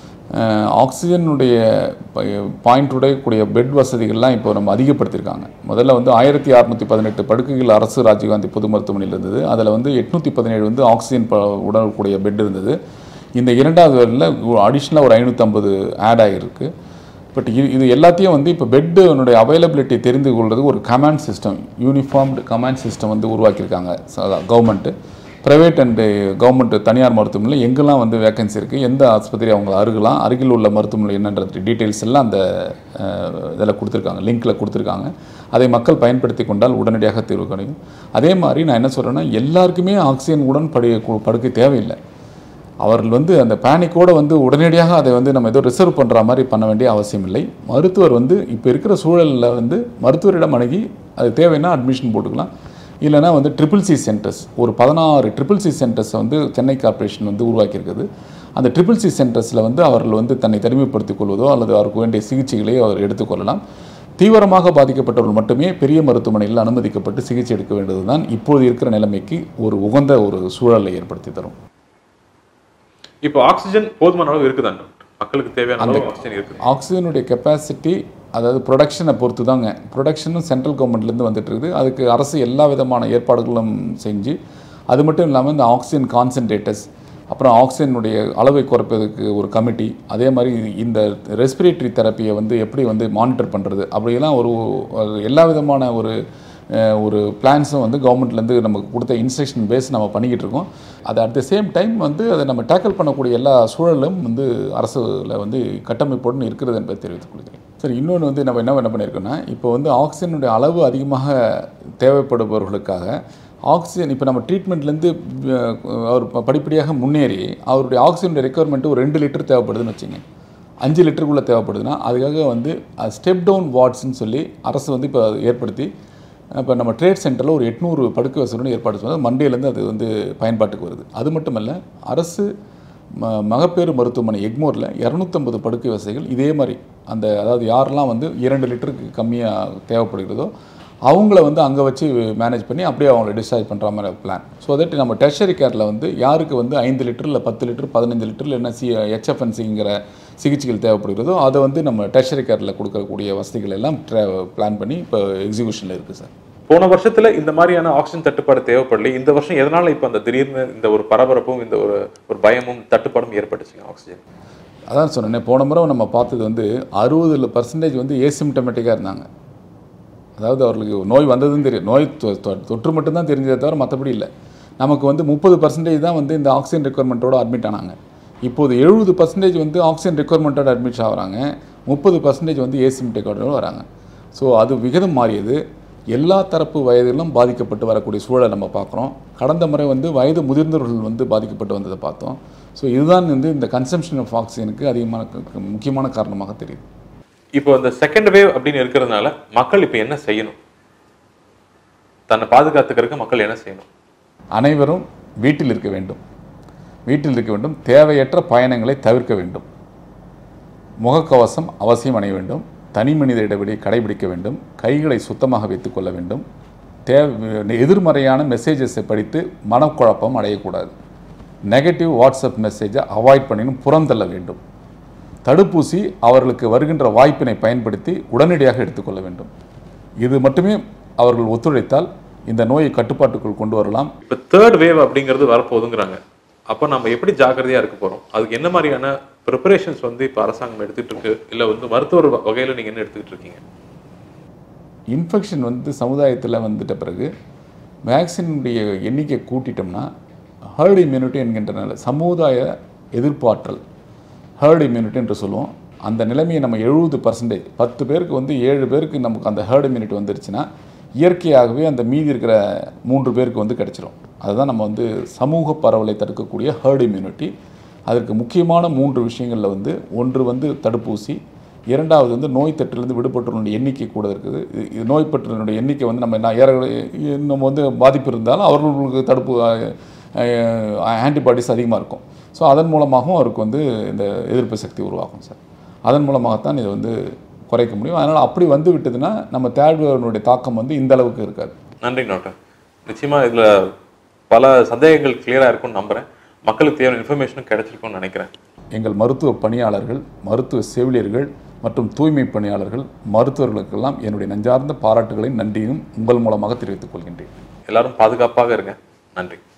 ஆக்சிஜனுடைய பாயிண்ட் உடையக்கூடிய பெட் வசதிகள்லாம் இப்போ நம்ம அதிகப்படுத்தியிருக்காங்க. முதல்ல வந்து 1618 படுக்கைகள் அரசு ராஜீவ்காந்தி பொது மருத்துவமனையில் இருந்தது. அதில் வந்து 817 வந்து ஆக்சிஜன் உடக்கூடிய பெட் இருந்தது. இந்த 2வது வேரில் அடிஷ்னலாக ஒரு 550 ஆட் ஆகிருக்கு. பட் இது எல்லாத்தையும் வந்து இப்போ பெட்டுனுடைய அவைலபிலிட்டி தெரிந்து கொள்வது ஒரு command system, uniformed command system வந்து உருவாக்கியிருக்காங்க கவர்மெண்ட்டு. ப்ரைவேட் அண்டு கவர்மெண்ட் தனியார் மருத்துவமனையில் எங்கெல்லாம் வந்து வேக்கன்சி இருக்குது, எந்த ஆஸ்பத்திரி அவங்க அருகில் உள்ள மருத்துவமனை என்னன்ற டீட்டெயில்ஸ் எல்லாம் அந்த இதில் கொடுத்துருக்காங்க, லிங்க்கில் கொடுத்துருக்காங்க. அதை மக்கள் பயன்படுத்தி கொண்டால் உடனடியாக தீர்வு கிடைக்கும். அதே மாதிரி நான் என்ன சொல்கிறேன்னா, எல்லாருக்குமே ஆக்சிஜன் படுக்கை தேவையில்லை. அவர்கள் வந்து அந்த பேனிக்கோடு வந்து உடனடியாக அதை வந்து நம்ம ஏதோ ரிசர்வ் பண்ணுற மாதிரி பண்ண வேண்டிய அவசியம் இல்லை. மருத்துவர் வந்து இப்போ இருக்கிற சூழலில் வந்து மருத்துவரிடம் அணுகி அது தேவைன்னா அட்மிஷன் போட்டுக்கலாம். இல்லைனா வந்து CCC சென்டர்ஸ், ஒரு 16 CCC சென்டர்ஸை வந்து சென்னை கார்ப்பரேஷன் வந்து உருவாக்கியிருக்குது. அந்த CCC சென்டர்ஸில் வந்து அவர்கள் வந்து தன்னை தனிமைப்படுத்திக் கொள்வதோ அல்லது அவருக்கு வேண்டிய சிகிச்சைகளையோ அவர் எடுத்துக்கொள்ளலாம். தீவிரமாக பாதிக்கப்பட்டவர்கள் மட்டுமே பெரிய மருத்துவமனையில் அனுமதிக்கப்பட்டு சிகிச்சை எடுக்க வேண்டியது தான் இப்போது இருக்கிற நிலைமைக்கு ஒரு உகந்த ஒரு சூழலை ஏற்படுத்தி தரும். இப்போ ஆக்சிஜன் போதுமான அளவு இருக்குதான் டாக்டர்? மக்களுக்கு தேவையான அளவு ஆக்சிஜன் இருக்குது? ஆக்சிஜனுடைய கெப்பாசிட்டி, அதாவது ப்ரொடக்ஷனை பொறுத்து தாங்க. ப்ரொடக்ஷனும் சென்ட்ரல் கவர்மெண்ட்லேருந்து வந்துட்டு இருக்குது. அதுக்கு அரசு எல்லா விதமான ஏற்பாடுகளும் செஞ்சு, அது மட்டும் இல்லாமல் இந்த ஆக்சிஜன் கான்சன்ட்ரேட்டர்ஸ், அப்புறம் ஆக்சிஜனுடைய அளவை குறைப்பதற்கு ஒரு கமிட்டி, அதே மாதிரி இந்த ரெஸ்பிரேட்டரி தெரப்பியை வந்து எப்படி வந்து மானிட்டர் பண்ணுறது, அப்படியெல்லாம் ஒரு எல்லா விதமான ஒரு ஒரு பிளான்ஸும் வந்து கவர்மெண்ட்லேருந்து நமக்கு கொடுத்த இன்ஸ்ட்ரக்ஷன் பேஸ் நம்ம பண்ணிக்கிட்டு இருக்கோம். அது அட் த சேம் டைம் வந்து அதை நம்ம டேக்கிள் பண்ணக்கூடிய எல்லா சூழலும் வந்து அரசில் வந்து கட்டமைப்போடு இருக்கிறது என்பதை தெரிவித்துக் கொள்கிறேன். சரி, இன்னொன்று வந்து நம்ம என்ன பண்ணியிருக்கோன்னா, இப்போ வந்து ஆக்சிஜனுடைய அளவு அதிகமாக தேவைப்படுபவர்களுக்காக ஆக்சிஜன் இப்போ நம்ம ட்ரீட்மெண்ட்லேருந்து அவர் படிப்படியாக முன்னேறி அவருடைய ஆக்சிஜனுடைய ரெக்குயர்மெண்ட்டு ஒரு 2 லிட்டர் தேவைப்படுதுன்னு வச்சுங்க, 5 லிட்டருக்குள்ளே தேவைப்படுதுன்னா அதுக்காக வந்து ஸ்டெப் டவுன் வார்ட்ஸ்ன்னு சொல்லி அரசு வந்து இப்போ ஏற்படுத்தி இப்போ நம்ம ட்ரேட் சென்டரில் ஒரு 800 படுக்கை வசதியோடு ஏற்பாடு செய்வது மண்டேலேருந்து அது வந்து பயன்பாட்டுக்கு வருது. அது மட்டுமல்ல, அரசு மகப்பேறு மருத்துவமனை எக்மோரில் 250 படுக்கை வசதிகள் இதே மாதிரி அதாவது யாரெல்லாம் வந்து 2 லிட்டருக்கு கம்மியாக தேவைப்படுகிறதோ அவங்கள வந்து அங்கே வச்சு மேனேஜ் பண்ணி அப்படியே அவங்கள டிஸ்சார்ஜ் பண்ணுற மாதிரி பிளான். ஸோ தட் நம்ம டெர்ஷரி கேரில் வந்து யாருக்கு வந்து 5 லிட்டர் இல்லை 10 லிட்டர் 15 லிட்டர் என்ன ஹெச்எஃப்என்சிங்கிற சிகிச்சைகள் தேவைப்படுகிறதோ அதை வந்து நம்ம டெர்ஷரி கேரில் கொடுக்கக்கூடிய வசதிகள் எல்லாம் பிளான் பண்ணி இப்போ எக்ஸிக்யூஷனில் இருக்குது சார். போன வருஷத்தில் இந்த மாதிரியான ஆக்சிஜன் தட்டுப்பாடு தேவைப்படலை. இந்த வருஷம் எதனால் இப்போ அந்த திடீர்னு இந்த ஒரு பரபரப்பும் இந்த ஒரு பயமும் தட்டுப்பாடும் ஏற்பட்டுச்சுங்க ஆக்சிஜன்? அதான் சொன்னேன், போன முறை நம்ம பார்த்தது வந்து 60% வந்து ஏசிம்டமேட்டிக்காக இருந்தாங்க. அதாவது அவர்களுக்கு நோய் வந்ததுன்னு தெரியும், நோய் தொற்று மட்டும்தான் தெரிஞ்சதை தவிர மற்றபடி இல்லை. நமக்கு வந்து 30% தான் வந்து இந்த ஆக்சிஜன் ரெக்குயர்மெண்ட்டோடு அட்மிட் ஆனாங்க. இப்போது 70% வந்து ஆக்சிஜன் ரெக்குயர்மெண்ட்டோட அட்மிட் ஆகிறாங்க, 30% வந்து ஏசிம்டமேட்டிக்கோடு வராங்க. ஸோ அது விகிதம் மாறியது. எல்லா தரப்பு வயதிலும் பாதிக்கப்பட்டு வரக்கூடிய சூழலை நம்ம பார்க்குறோம். கடந்த முறை வந்து வயது முதிர்ந்தவர்கள் வந்து பாதிக்கப்பட்டு வந்ததை பார்த்தோம். ஸோ இதுதான் வந்து இந்த கன்சம்ஷன் ஆஃப் ஆக்சிஜனுக்கு முக்கியமான காரணமாக தெரியுது. இப்போ இந்த செகண்ட் வேவ் அப்படின்னு இருக்கிறதுனால மக்கள் இப்போ என்ன செய்யணும்? தன்னை பாதுகாத்துக்கிறதுக்கு மக்கள் என்ன செய்யணும்? அனைவரும் வீட்டில் இருக்க வேண்டும். வீட்டில் இருக்க வேண்டும். தேவையற்ற பயணங்களை தவிர்க்க வேண்டும். முகக்கவசம் அவசியம் அணிய வேண்டும். தனி மனித இடைவெளியை கடைபிடிக்க வேண்டும். கைகளை சுத்தமாக வைத்துக்கொள்ள வேண்டும். எதிர்மறையான மெசேஜஸை படித்து மனக்குழப்பம் அடையக்கூடாது. நெகட்டிவ் வாட்ஸ்அப் மெசேஜை அவாய்ட் பண்ணினும் புறந்தள்ள வேண்டும். தடுப்பூசி அவர்களுக்கு வருகின்ற வாய்ப்பினை பயன்படுத்தி உடனடியாக எடுத்துக்கொள்ள வேண்டும். இது மட்டுமே அவர்கள் ஒத்துழைத்தால் இந்த நோயை கட்டுப்பாட்டுக்குள் கொண்டு வரலாம். இப்போ தேர்ட் வேவ் அப்படிங்கிறது வரப்போகுதுங்கிறாங்க. அப்போ நம்ம எப்படி ஜாக்கிரதையாக இருக்க போகிறோம்? அதுக்கு என்ன மாதிரியான ப்ரிப்பரேஷன்ஸ் வந்து இப்போ அரசாங்கம் எடுத்துகிட்டு இருக்கு, இல்லை வந்து மருத்துவர் வகையில் நீங்கள் என்ன எடுத்துக்கிட்டு இருக்கீங்க? இன்ஃபெக்ஷன் வந்து சமுதாயத்தில் வந்துட்ட பிறகு வேக்சினுடைய எண்ணிக்கை கூட்டிட்டோம்னா ஹர்ட் இம்யூனிட்டி என்கின்றனால சமுதாய எதிர்ப்பாற்றல் ஹர்ட் இம்யூனிட்டி என்று சொல்லுவோம். அந்த நிலைமையை நம்ம 70% 10 பேருக்கு வந்து 7 பேருக்கு நமக்கு அந்த ஹர்ட் இம்யூனிட்டி வந்துருச்சுன்னா இயற்கையாகவே அந்த மீதி இருக்கிற 3 பேருக்கு வந்து கிடைச்சிரும். அதுதான் நம்ம வந்து சமூக பரவலை தடுக்கக்கூடிய ஹர்ட் இம்யூனிட்டி. அதற்கு முக்கியமான 3 விஷயங்களில் வந்து ஒன்று வந்து தடுப்பூசி, இரண்டாவது வந்து நோய் தொற்றிலிருந்து விடுபட்டவர்களுடைய எண்ணிக்கை கூட இருக்குது. நோய் பெற்றவர்களுடைய எண்ணிக்கை வந்து நம்ம வந்து பாதிப்பு இருந்தாலும் அவர்களுக்கு தடுப்பு ஆன்டிபாடிஸ் அதிகமாக இருக்கும். ஸோ அதன் மூலமாகவும் அவருக்கு வந்து இந்த எதிர்ப்பு சக்தி உருவாகும் சார். அதன் மூலமாகத்தான் இதை வந்து குறைக்க முடியும். அதனால் அப்படி வந்து விட்டதுன்னா நம்ம தேர்ட் வேவ்னுடைய தாக்கம் வந்து இந்த அளவுக்கு இருக்காது. நன்றி டாக்டர். நிச்சயமாக இதில் பல சந்தேகங்கள் கிளியராக இருக்கும்னு நம்புகிறேன். மக்களுக்கு தேவையான இன்ஃபர்மேஷனும் கிடைச்சிருக்கும்னு நினைக்கிறேன். எங்கள் மருத்துவ பணியாளர்கள், மருத்துவ செவிலியர்கள் மற்றும் தூய்மை பணியாளர்கள், மருத்துவர்களுக்கெல்லாம் என்னுடைய நெஞ்சார்ந்த பாராட்டுகளையும் நன்றியும் உங்கள் மூலமாக தெரிவித்துக் கொள்கின்றேன். எல்லாரும் பாதுகாப்பாக இருங்க. நன்றி.